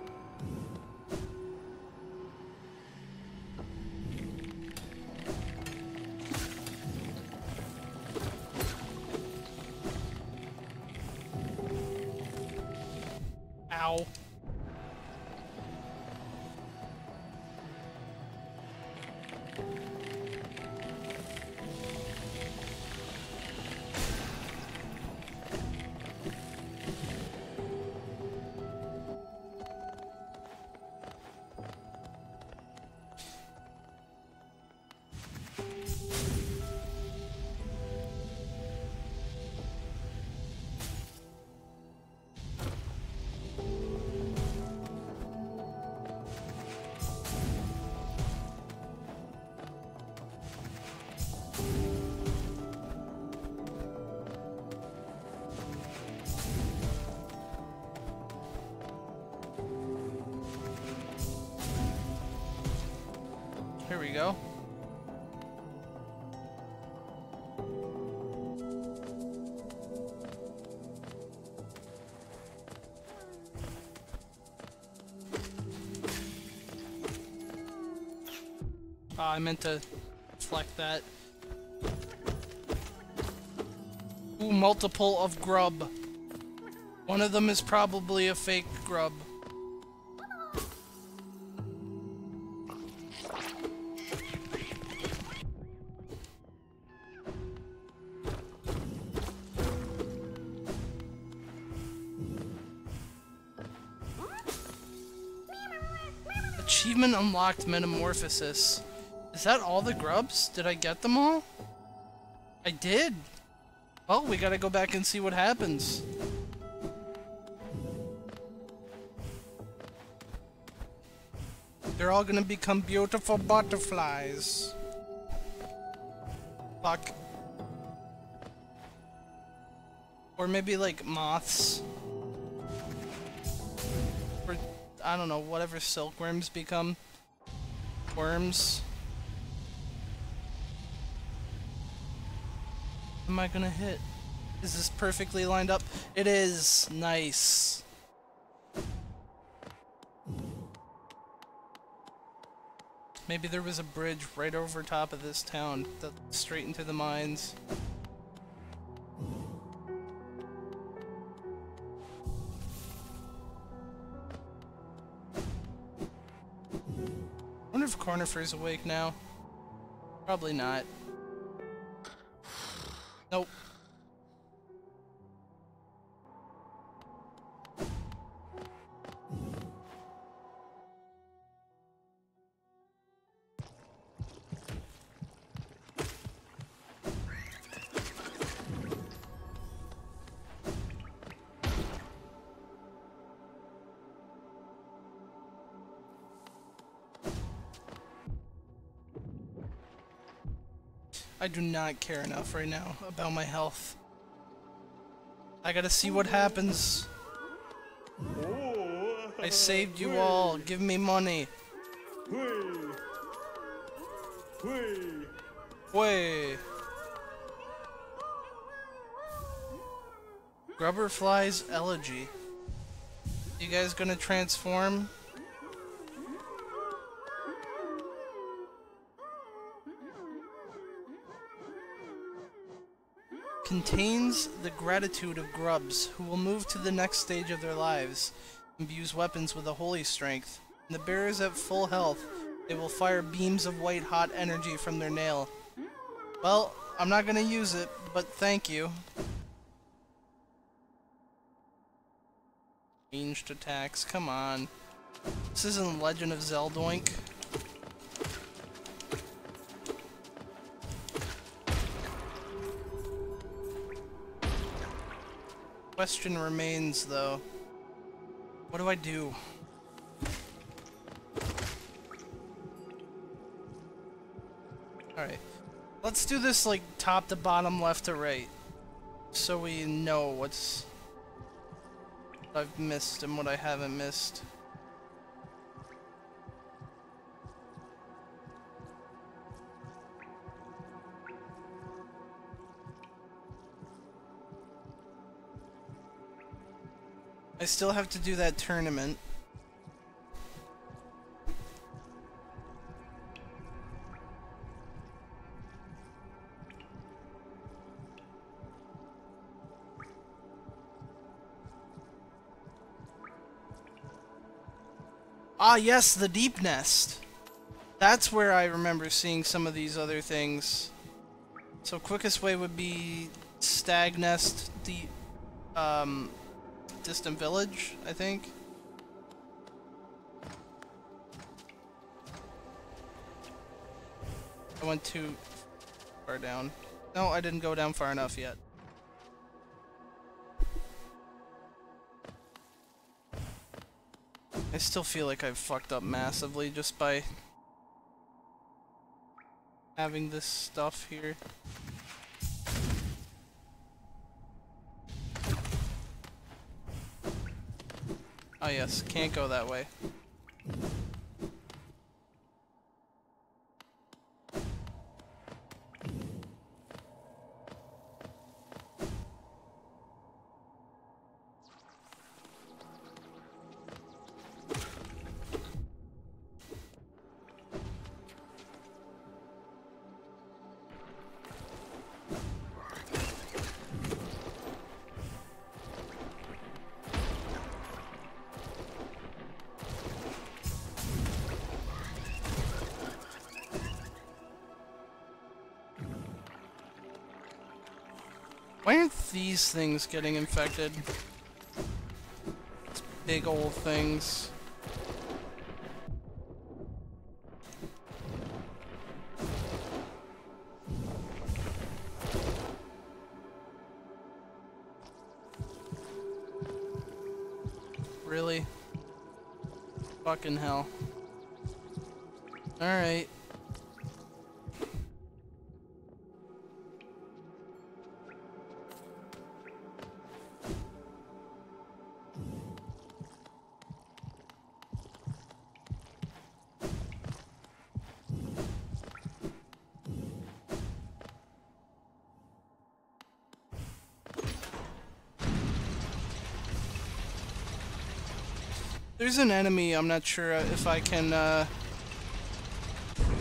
Ow. Here we go. Oh, I meant to deflect that. Ooh, multiple of grub. One of them is probably a fake grub. Achievement unlocked Metamorphosis. Is that all the grubs? Did I get them all? I did. Well, we gotta go back and see what happens. They're all gonna become beautiful butterflies. Fuck. Or maybe like moths. Or, I don't know, whatever silkworms become. Worms. Am I gonna hit? Is this perfectly lined up? It is! Nice. Maybe there was a bridge right over top of this town that led straight into the mines. I wonder if Cornifer's awake now. Probably not. Nope. I do not care enough right now about my health. I gotta see what happens. I saved you all. Give me money. Way. Grubberfly's Elegy. You guys gonna transform? Contains the gratitude of grubs, who will move to the next stage of their lives, imbues weapons with a holy strength. When the bearer is at full health, they will fire beams of white hot energy from their nail. Well, I'm not gonna use it, but thank you. Ranged attacks, come on. This isn't Legend of Zeldoink. Question remains, though. What do I do? Alright. Let's do this, like, top to bottom, left to right. So we know what's... what I've missed and what I haven't missed. I still have to do that tournament. Ah, yes, the Deep Nest. That's where I remember seeing some of these other things. So quickest way would be Stag Nest, the um Distant Village, I think. I went too far down. No, I didn't go down far enough yet. I still feel like I've fucked up massively just by having this stuff here. Oh yes, can't go that way. Why aren't these things getting infected? It's big old things. Really? Fucking hell. Alright. There's an enemy, I'm not sure if I can, uh...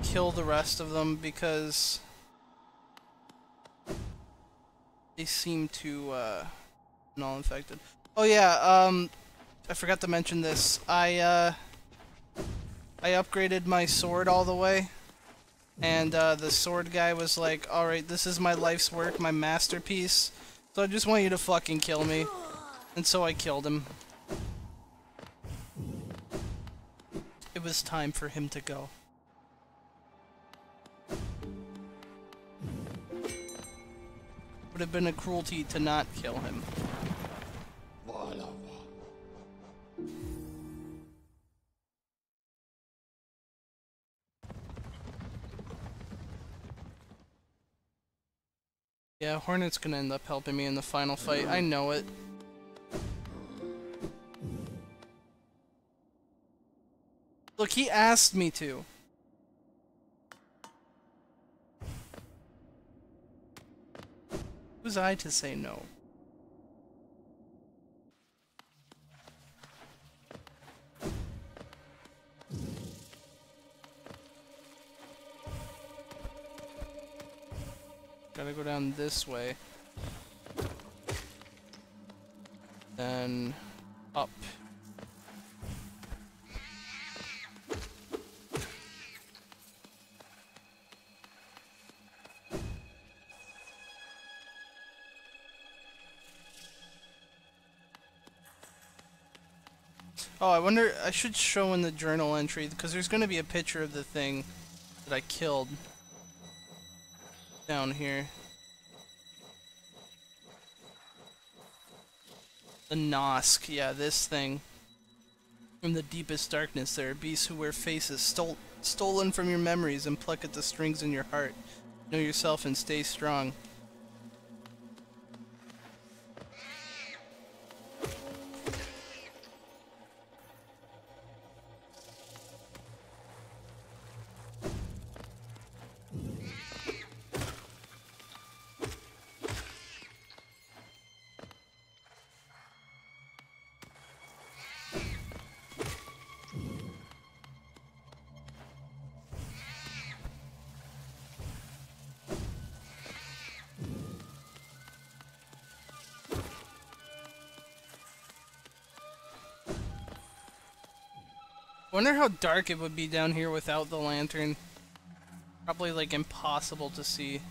kill the rest of them because they seem to uh, null infected. Oh yeah, um, I forgot to mention this. I uh, I upgraded my sword all the way, and uh, the sword guy was like, "All right, this is my life's work, my masterpiece. So I just want you to fucking kill me," and so I killed him. It was time for him to go. Would have been a cruelty to not kill him. Yeah, Hornet's gonna end up helping me in the final fight. I know it. Look, he asked me to. Who's I to say no? Gotta go down this way. Then up. Oh, I wonder, I should show in the journal entry, because there's going to be a picture of the thing that I killed down here. The Nosk, yeah, this thing. From the deepest darkness there are beasts who wear faces stol stolen from your memories and pluck at the strings in your heart. Know yourself and stay strong. Wonder how dark it would be down here without the lantern. Probably like impossible to see.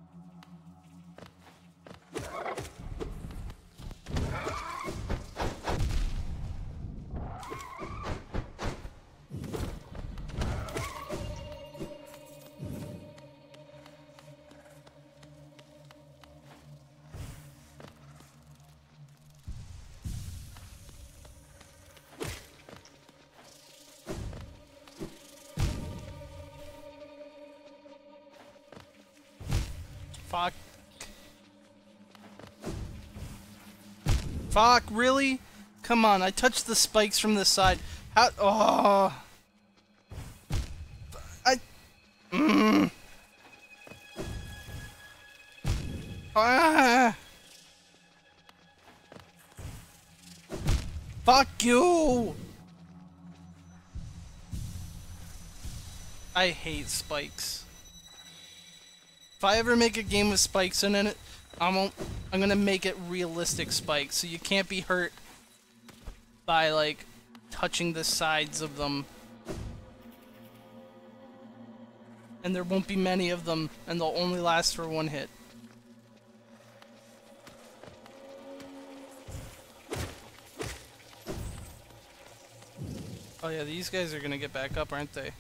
Fuck. Fuck, really? Come on, I touched the spikes from the side. How? Oh. I. Mm. Ah. Fuck you! I hate spikes. If I ever make a game with spikes in it, I'm gonna, I'm gonna make it realistic spikes, so you can't be hurt by, like, touching the sides of them. And there won't be many of them, and they'll only last for one hit. Oh yeah, these guys are gonna get back up, aren't they?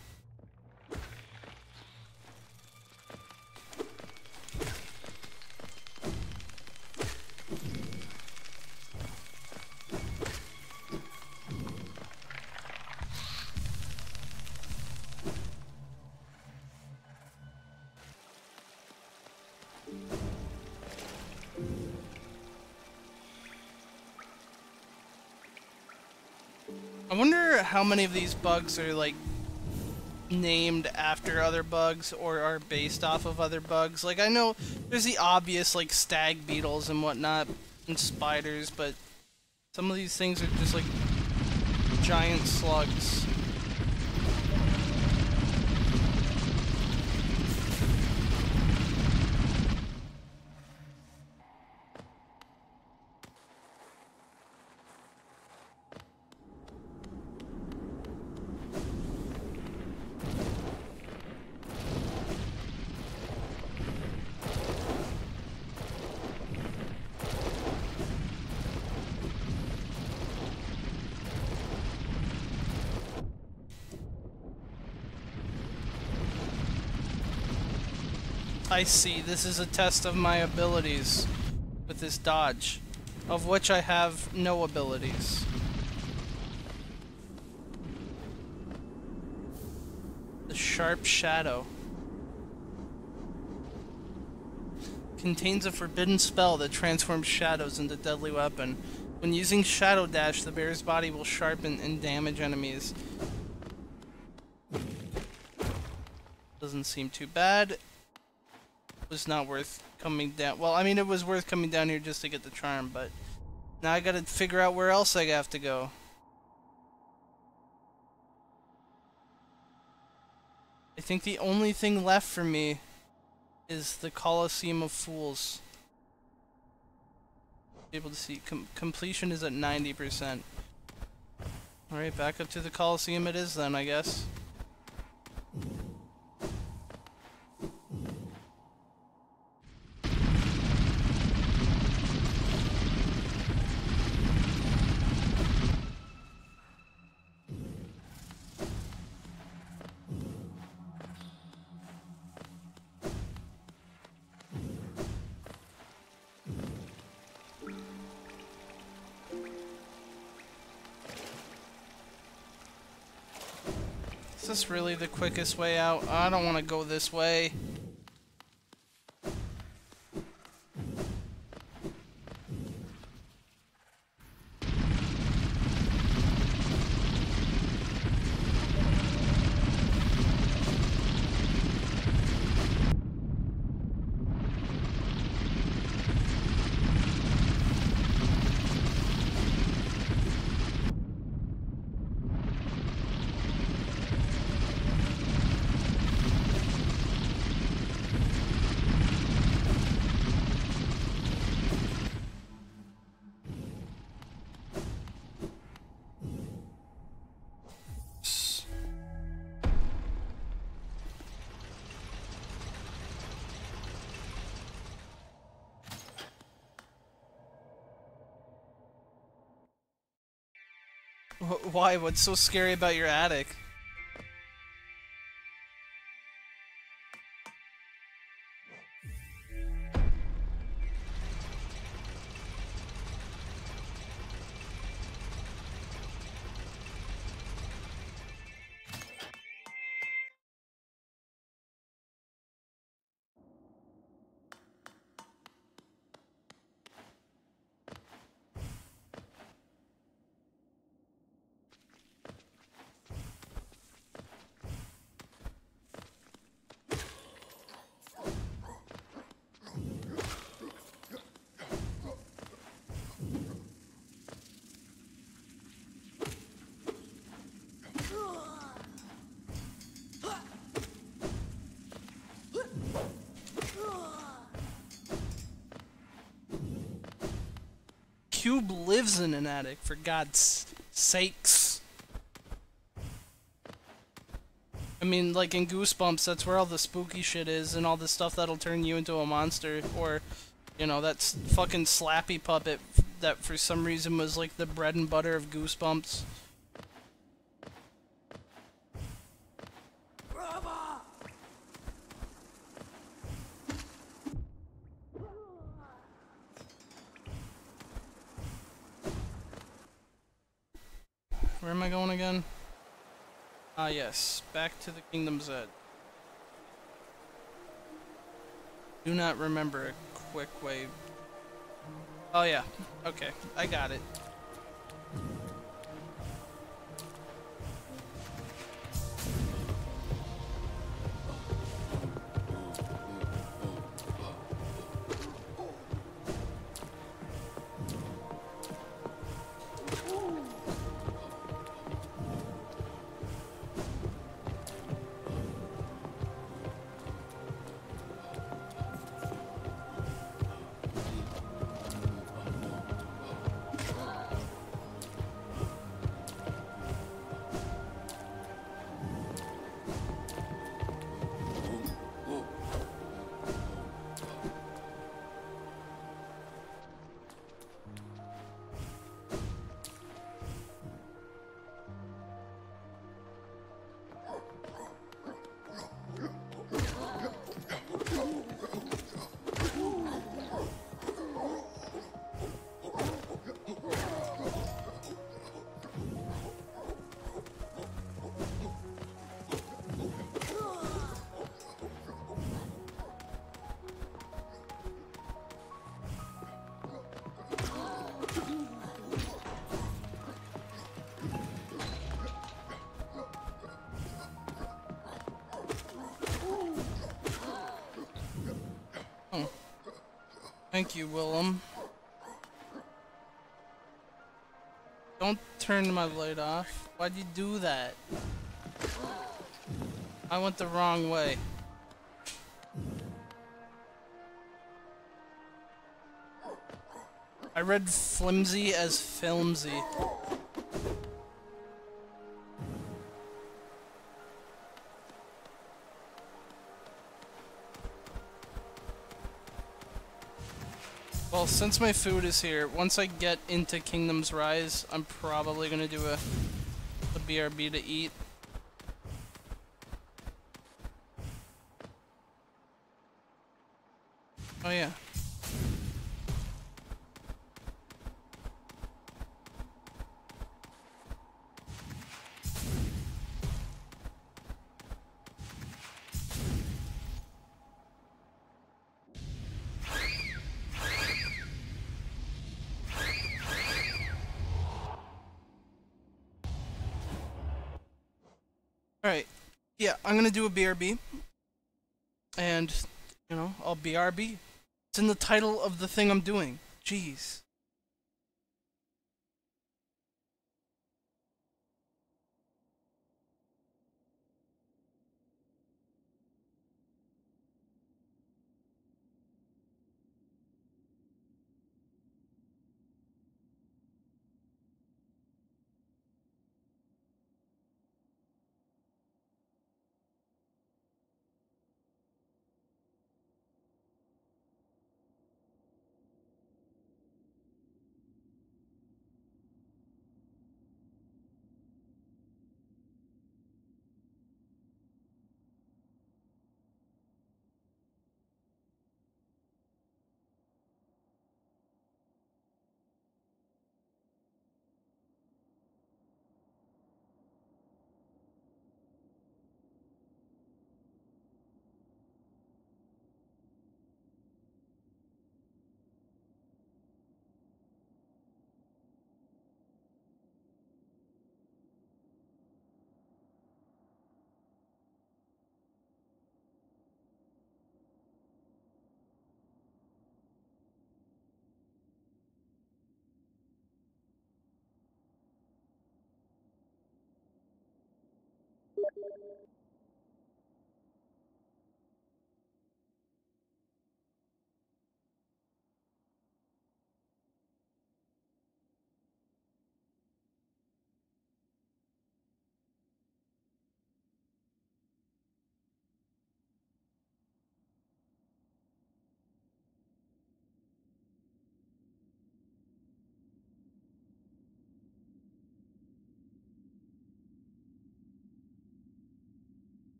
I wonder how many of these bugs are, like, named after other bugs or are based off of other bugs. Like, I know there's the obvious, like, stag beetles and whatnot, and spiders, but some of these things are just, like, giant slugs. I see. This is a test of my abilities with this dodge, of which I have no abilities. The Sharp Shadow. Contains a forbidden spell that transforms shadows into deadly weapon. When using Shadow Dash, the bear's body will sharpen and damage enemies. Doesn't seem too bad. Was not worth coming down. Well, I mean, it was worth coming down here just to get the charm, but now I gotta figure out where else I have to go. I think the only thing left for me is the Colosseum of Fools. Able to see Com completion is at ninety percent. Alright, back up to the Colosseum it is then, I guess. Is this really the quickest way out? I don't want to go this way. Why? What's so scary about your attic? Cube lives in an attic, for God's sakes. I mean, like in Goosebumps, that's where all the spooky shit is, and all the stuff that'll turn you into a monster, or, you know, that fucking Slappy puppet that for some reason was like the bread and butter of Goosebumps. Where am I going again? Ah, yes. Back to the Kingdom's Edge. Do not remember a quick way. Oh, yeah. Okay. I got it. Thank you, Willem. Don't turn my light off. Why'd you do that? I went the wrong way. I read flimsy as filmsy. Well, since my food is here, once I get into Kingdom's Rise, I'm probably gonna do a, a B R B to eat. Oh yeah. Alright. Yeah, I'm gonna do a B R B. And, you know, I'll B R B. It's in the title of the thing I'm doing. Jeez.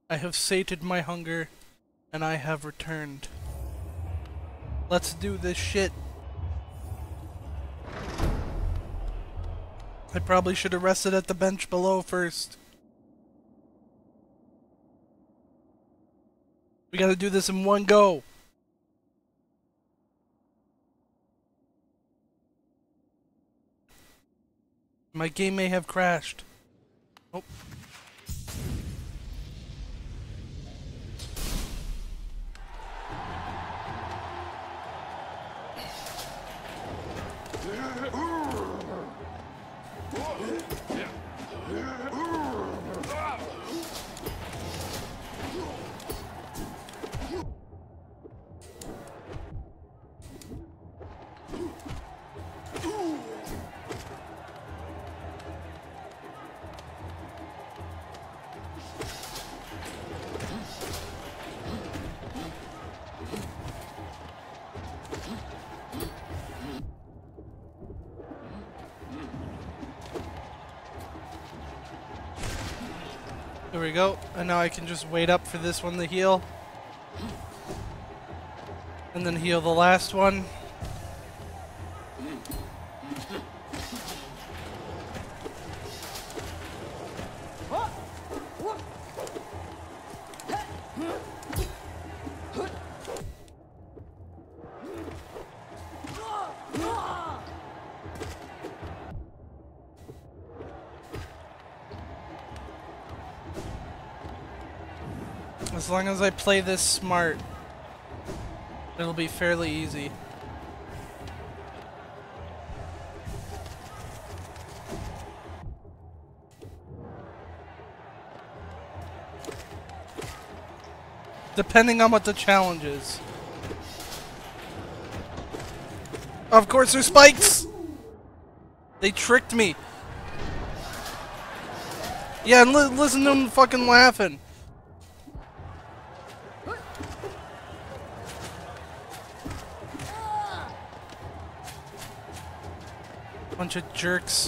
I have sated my hunger, and I have returned. Let's do this shit. I probably should have rested at the bench below first. We gotta do this in one go. My game may have crashed. Oh. There we go, and now I can just wait up for this one to heal. And then heal the last one. As long as I play this smart, it'll be fairly easy. Depending on what the challenge is. Of course there's spikes! They tricked me. Yeah, and li listen to them fucking laughing. Bunch of jerks.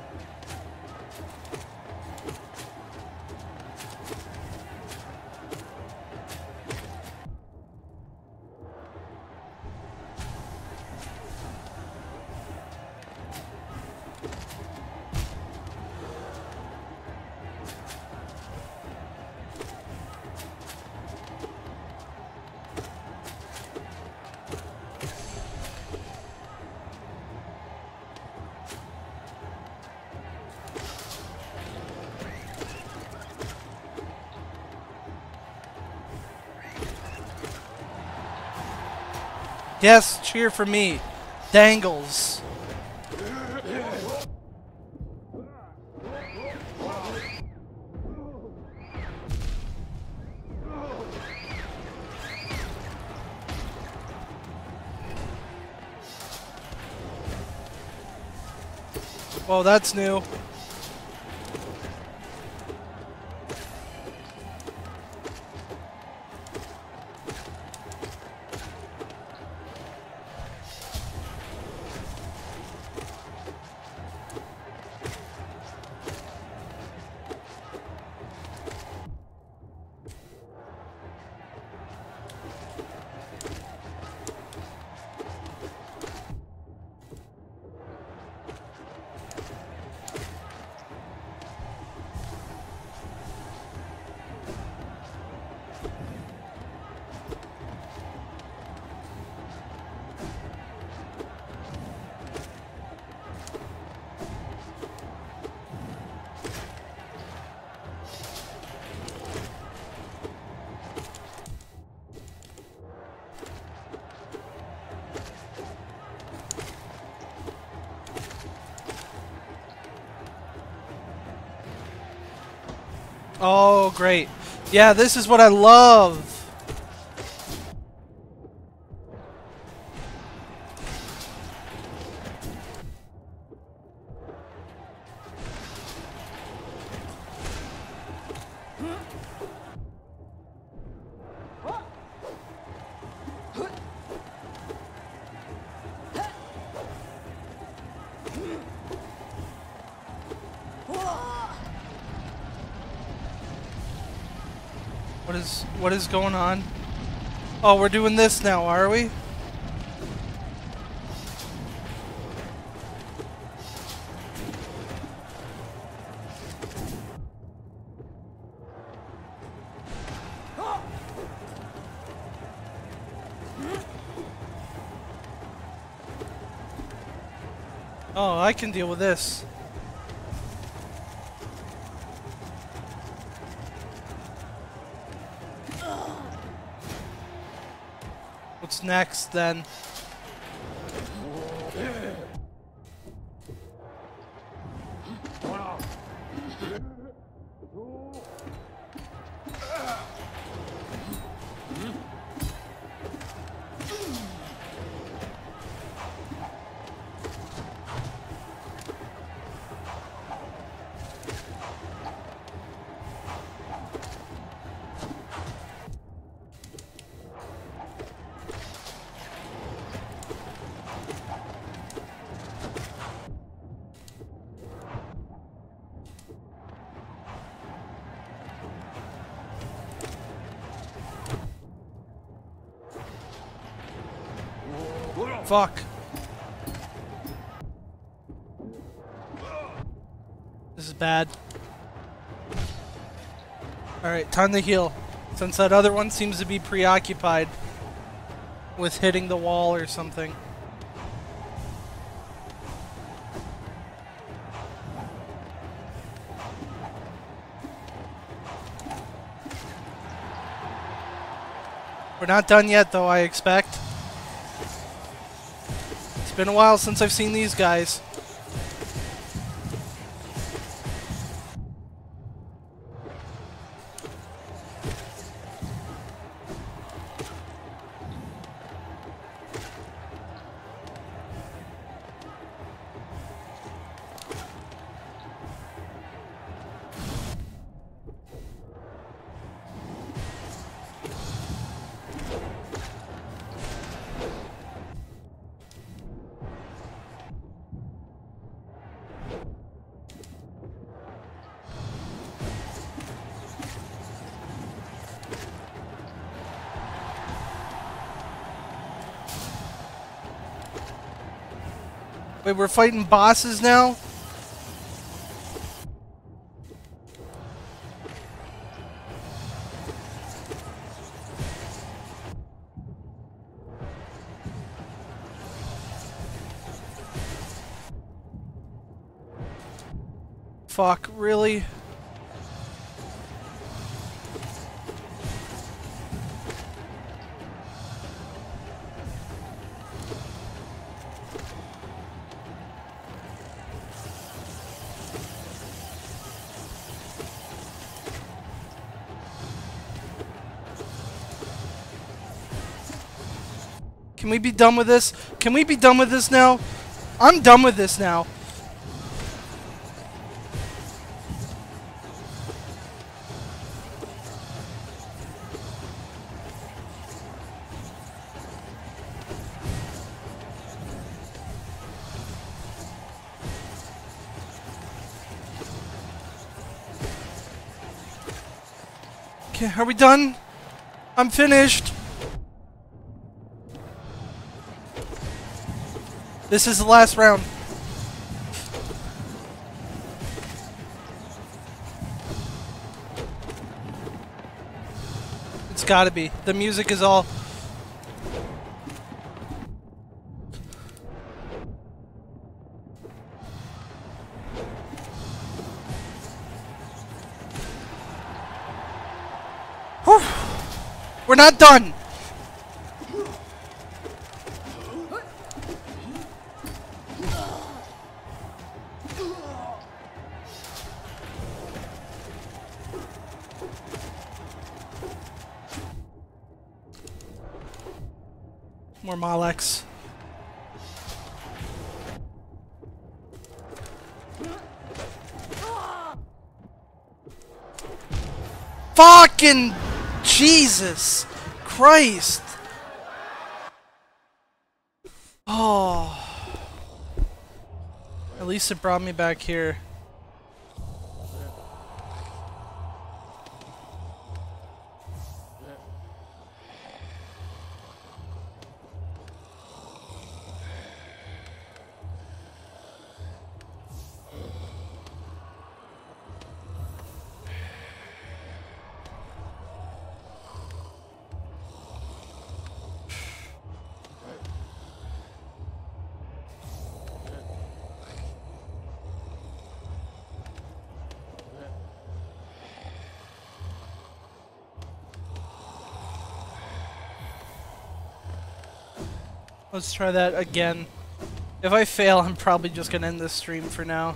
Yes, cheer for me. Dangles. Well, that's new. Oh, great. Yeah, this is what I love. What is what is going on? Oh, we're doing this now, are we? Oh, I can deal with this. What's next then? Fuck. This is bad. Alright, time to heal. Since that other one seems to be preoccupied with hitting the wall or something. We're not done yet though, I expect. It's been a while since I've seen these guys. Wait, we're fighting bosses now? Fuck, really? Can we be done with this? Can we be done with this now? I'm done with this now. Okay, are we done? I'm finished. This is the last round. It's gotta be. The music is all... Whew. We're not done. More Malex. Fucking Jesus Christ. Oh. At least it brought me back here. Let's try that again. If I fail, I'm probably just gonna end this stream for now.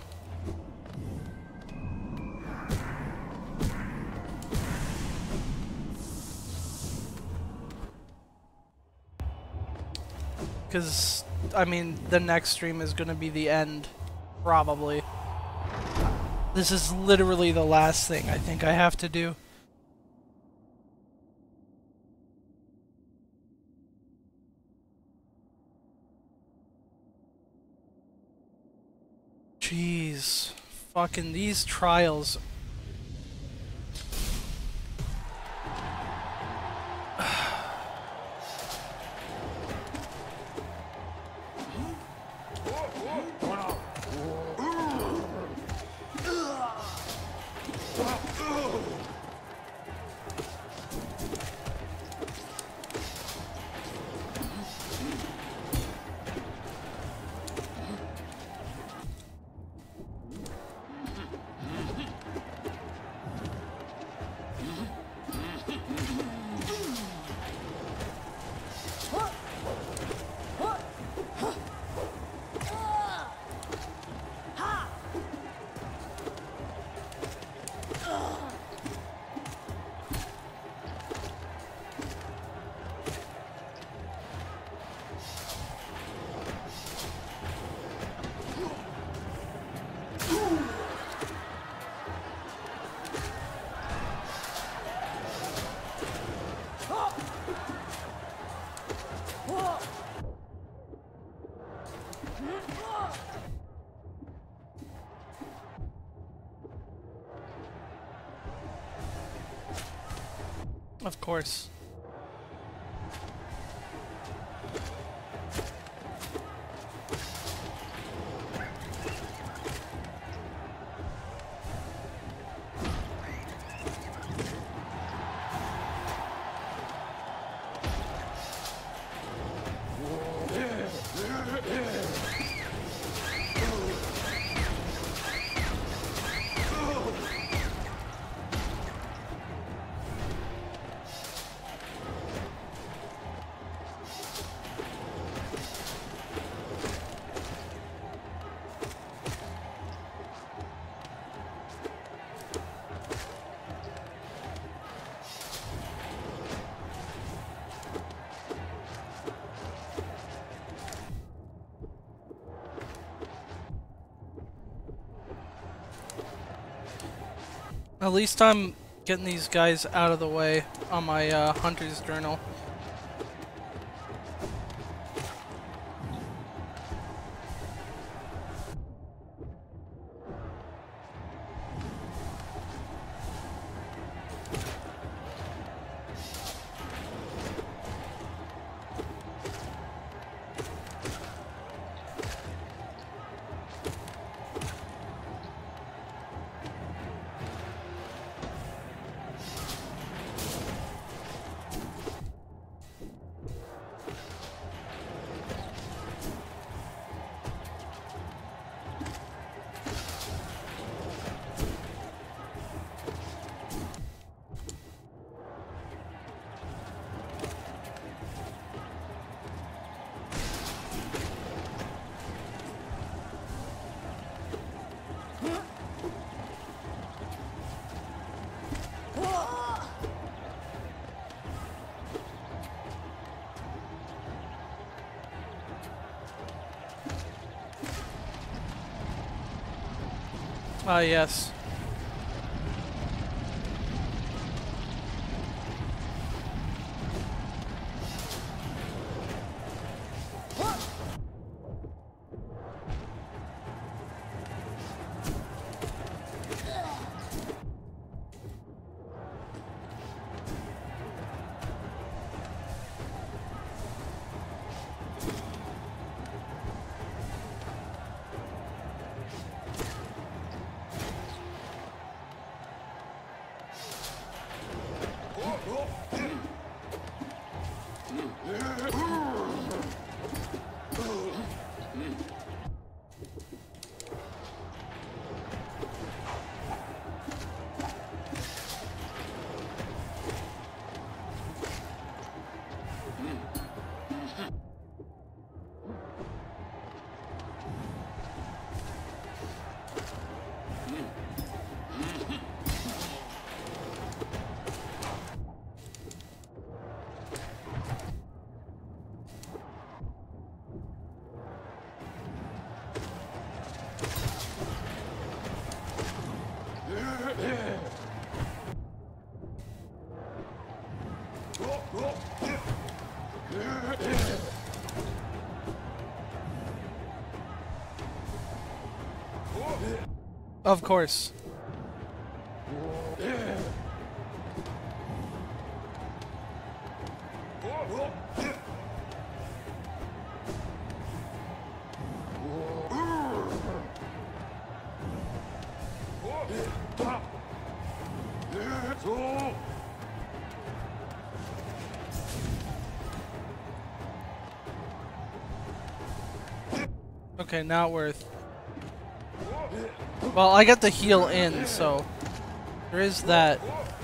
Because, I mean, the next stream is gonna be the end. Probably. This is literally the last thing I think I have to do. Jeez. Fucking these trials. Of course. At least I'm getting these guys out of the way on my uh, hunter's journal. Ah, yes. Of course. Okay, not worth. Well, I got the heal in, so there is that.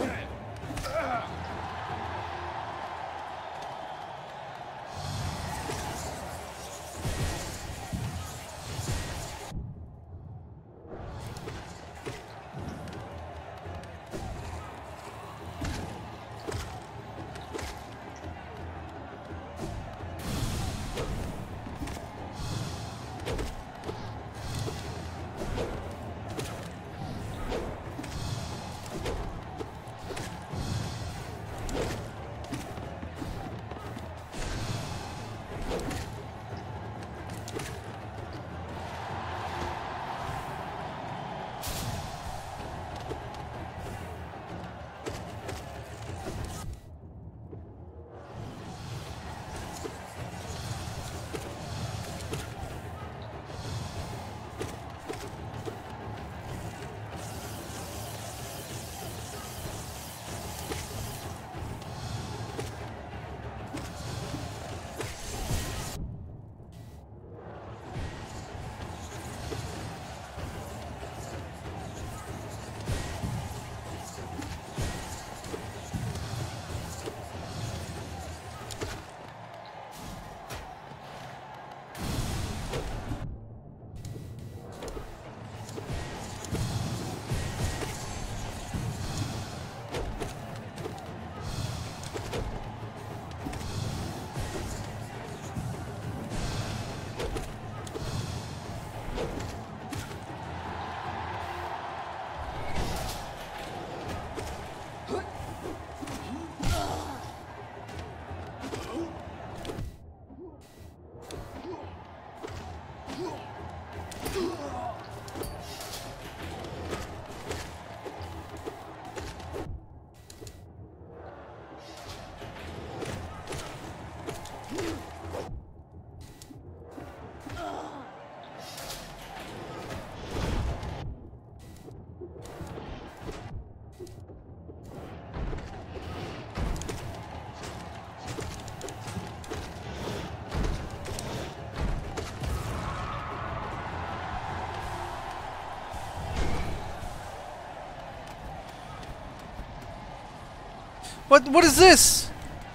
What what is this?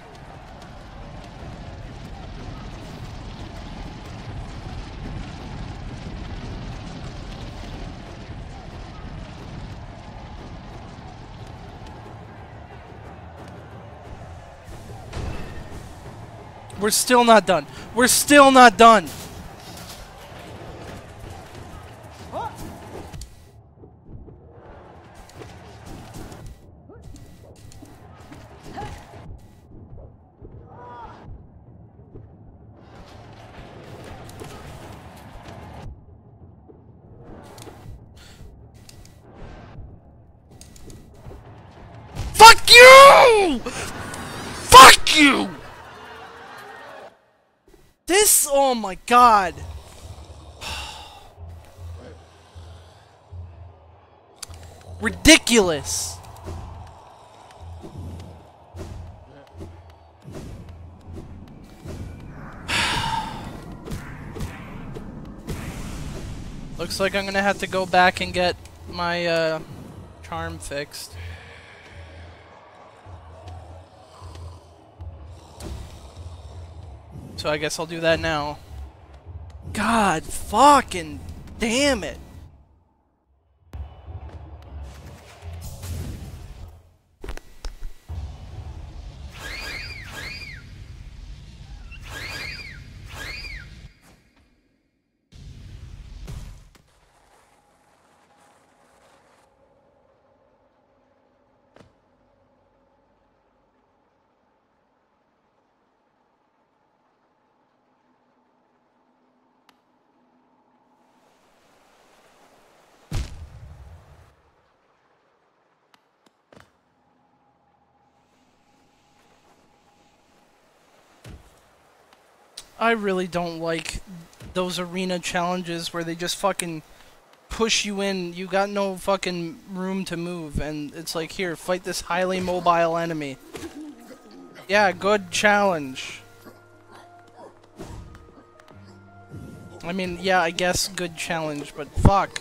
We're still not done. We're still not done. Fuck you! Fuck you! This, oh my god. Ridiculous. Looks like I'm gonna have to go back and get my uh, charm fixed. So I guess I'll do that now. God fucking damn it. I really don't like those arena challenges where they just fucking push you in. You got no fucking room to move, and it's like, here, fight this highly mobile enemy. Yeah, good challenge. I mean, yeah, I guess good challenge, but fuck.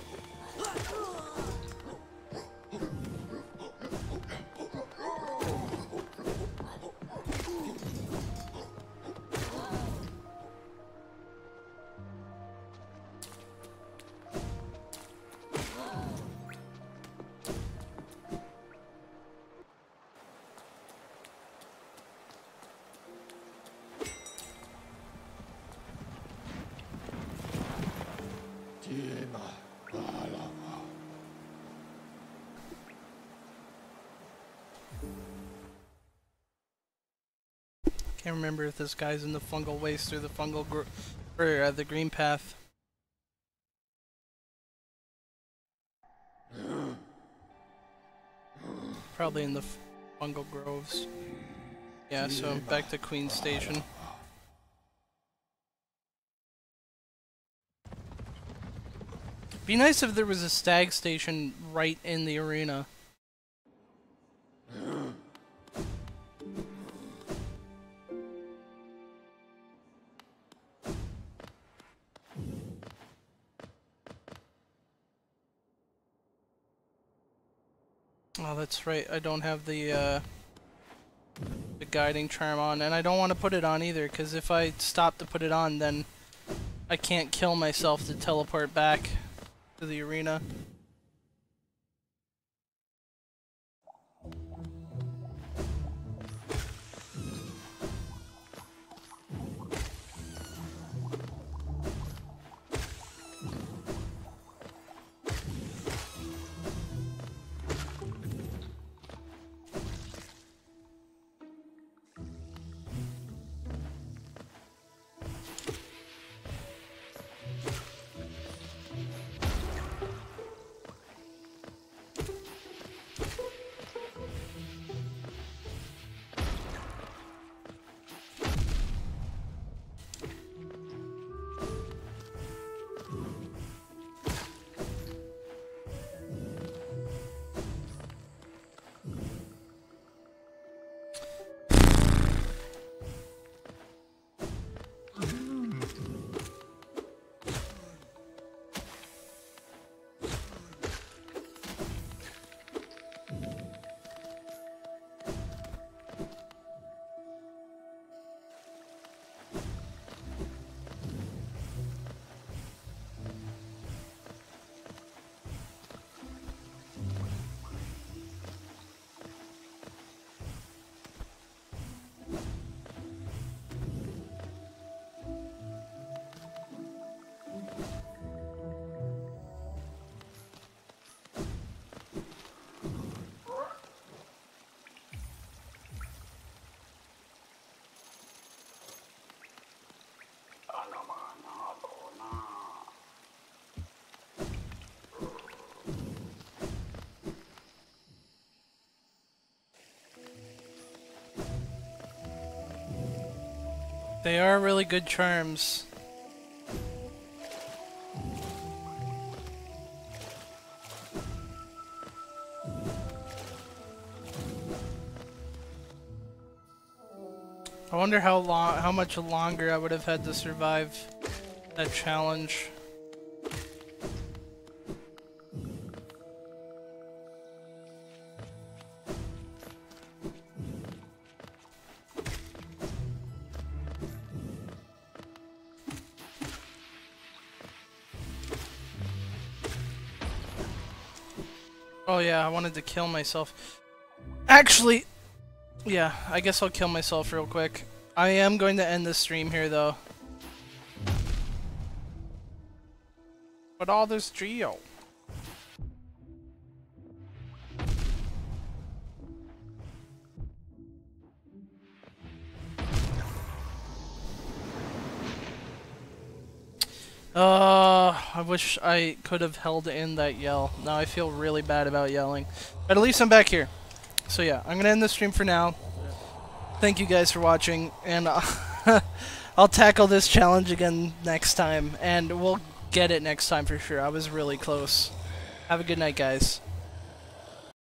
Can't remember if this guy's in the fungal waste or the fungal gr or uh, the green path. Probably in the f fungal groves. Yeah, so back to Queen Station. Be nice if there was a stag station right in the arena. Oh, that's right. I don't have the uh, the guiding charm on, and I don't want to put it on either, because if I stop to put it on, then I can't kill myself to teleport back to the arena. They are really good charms. I wonder how long, how much longer I would have had to survive that challenge. Oh yeah, I wanted to kill myself. Actually, yeah, I guess I'll kill myself real quick. I am going to end the stream here though. But all this Geo. Uh, I wish I could have held in that yell. Now I feel really bad about yelling. But at least I'm back here. So yeah, I'm gonna end the stream for now. Thank you guys for watching, and uh, I'll tackle this challenge again next time, and we'll get it next time for sure. I was really close. Have a good night, guys.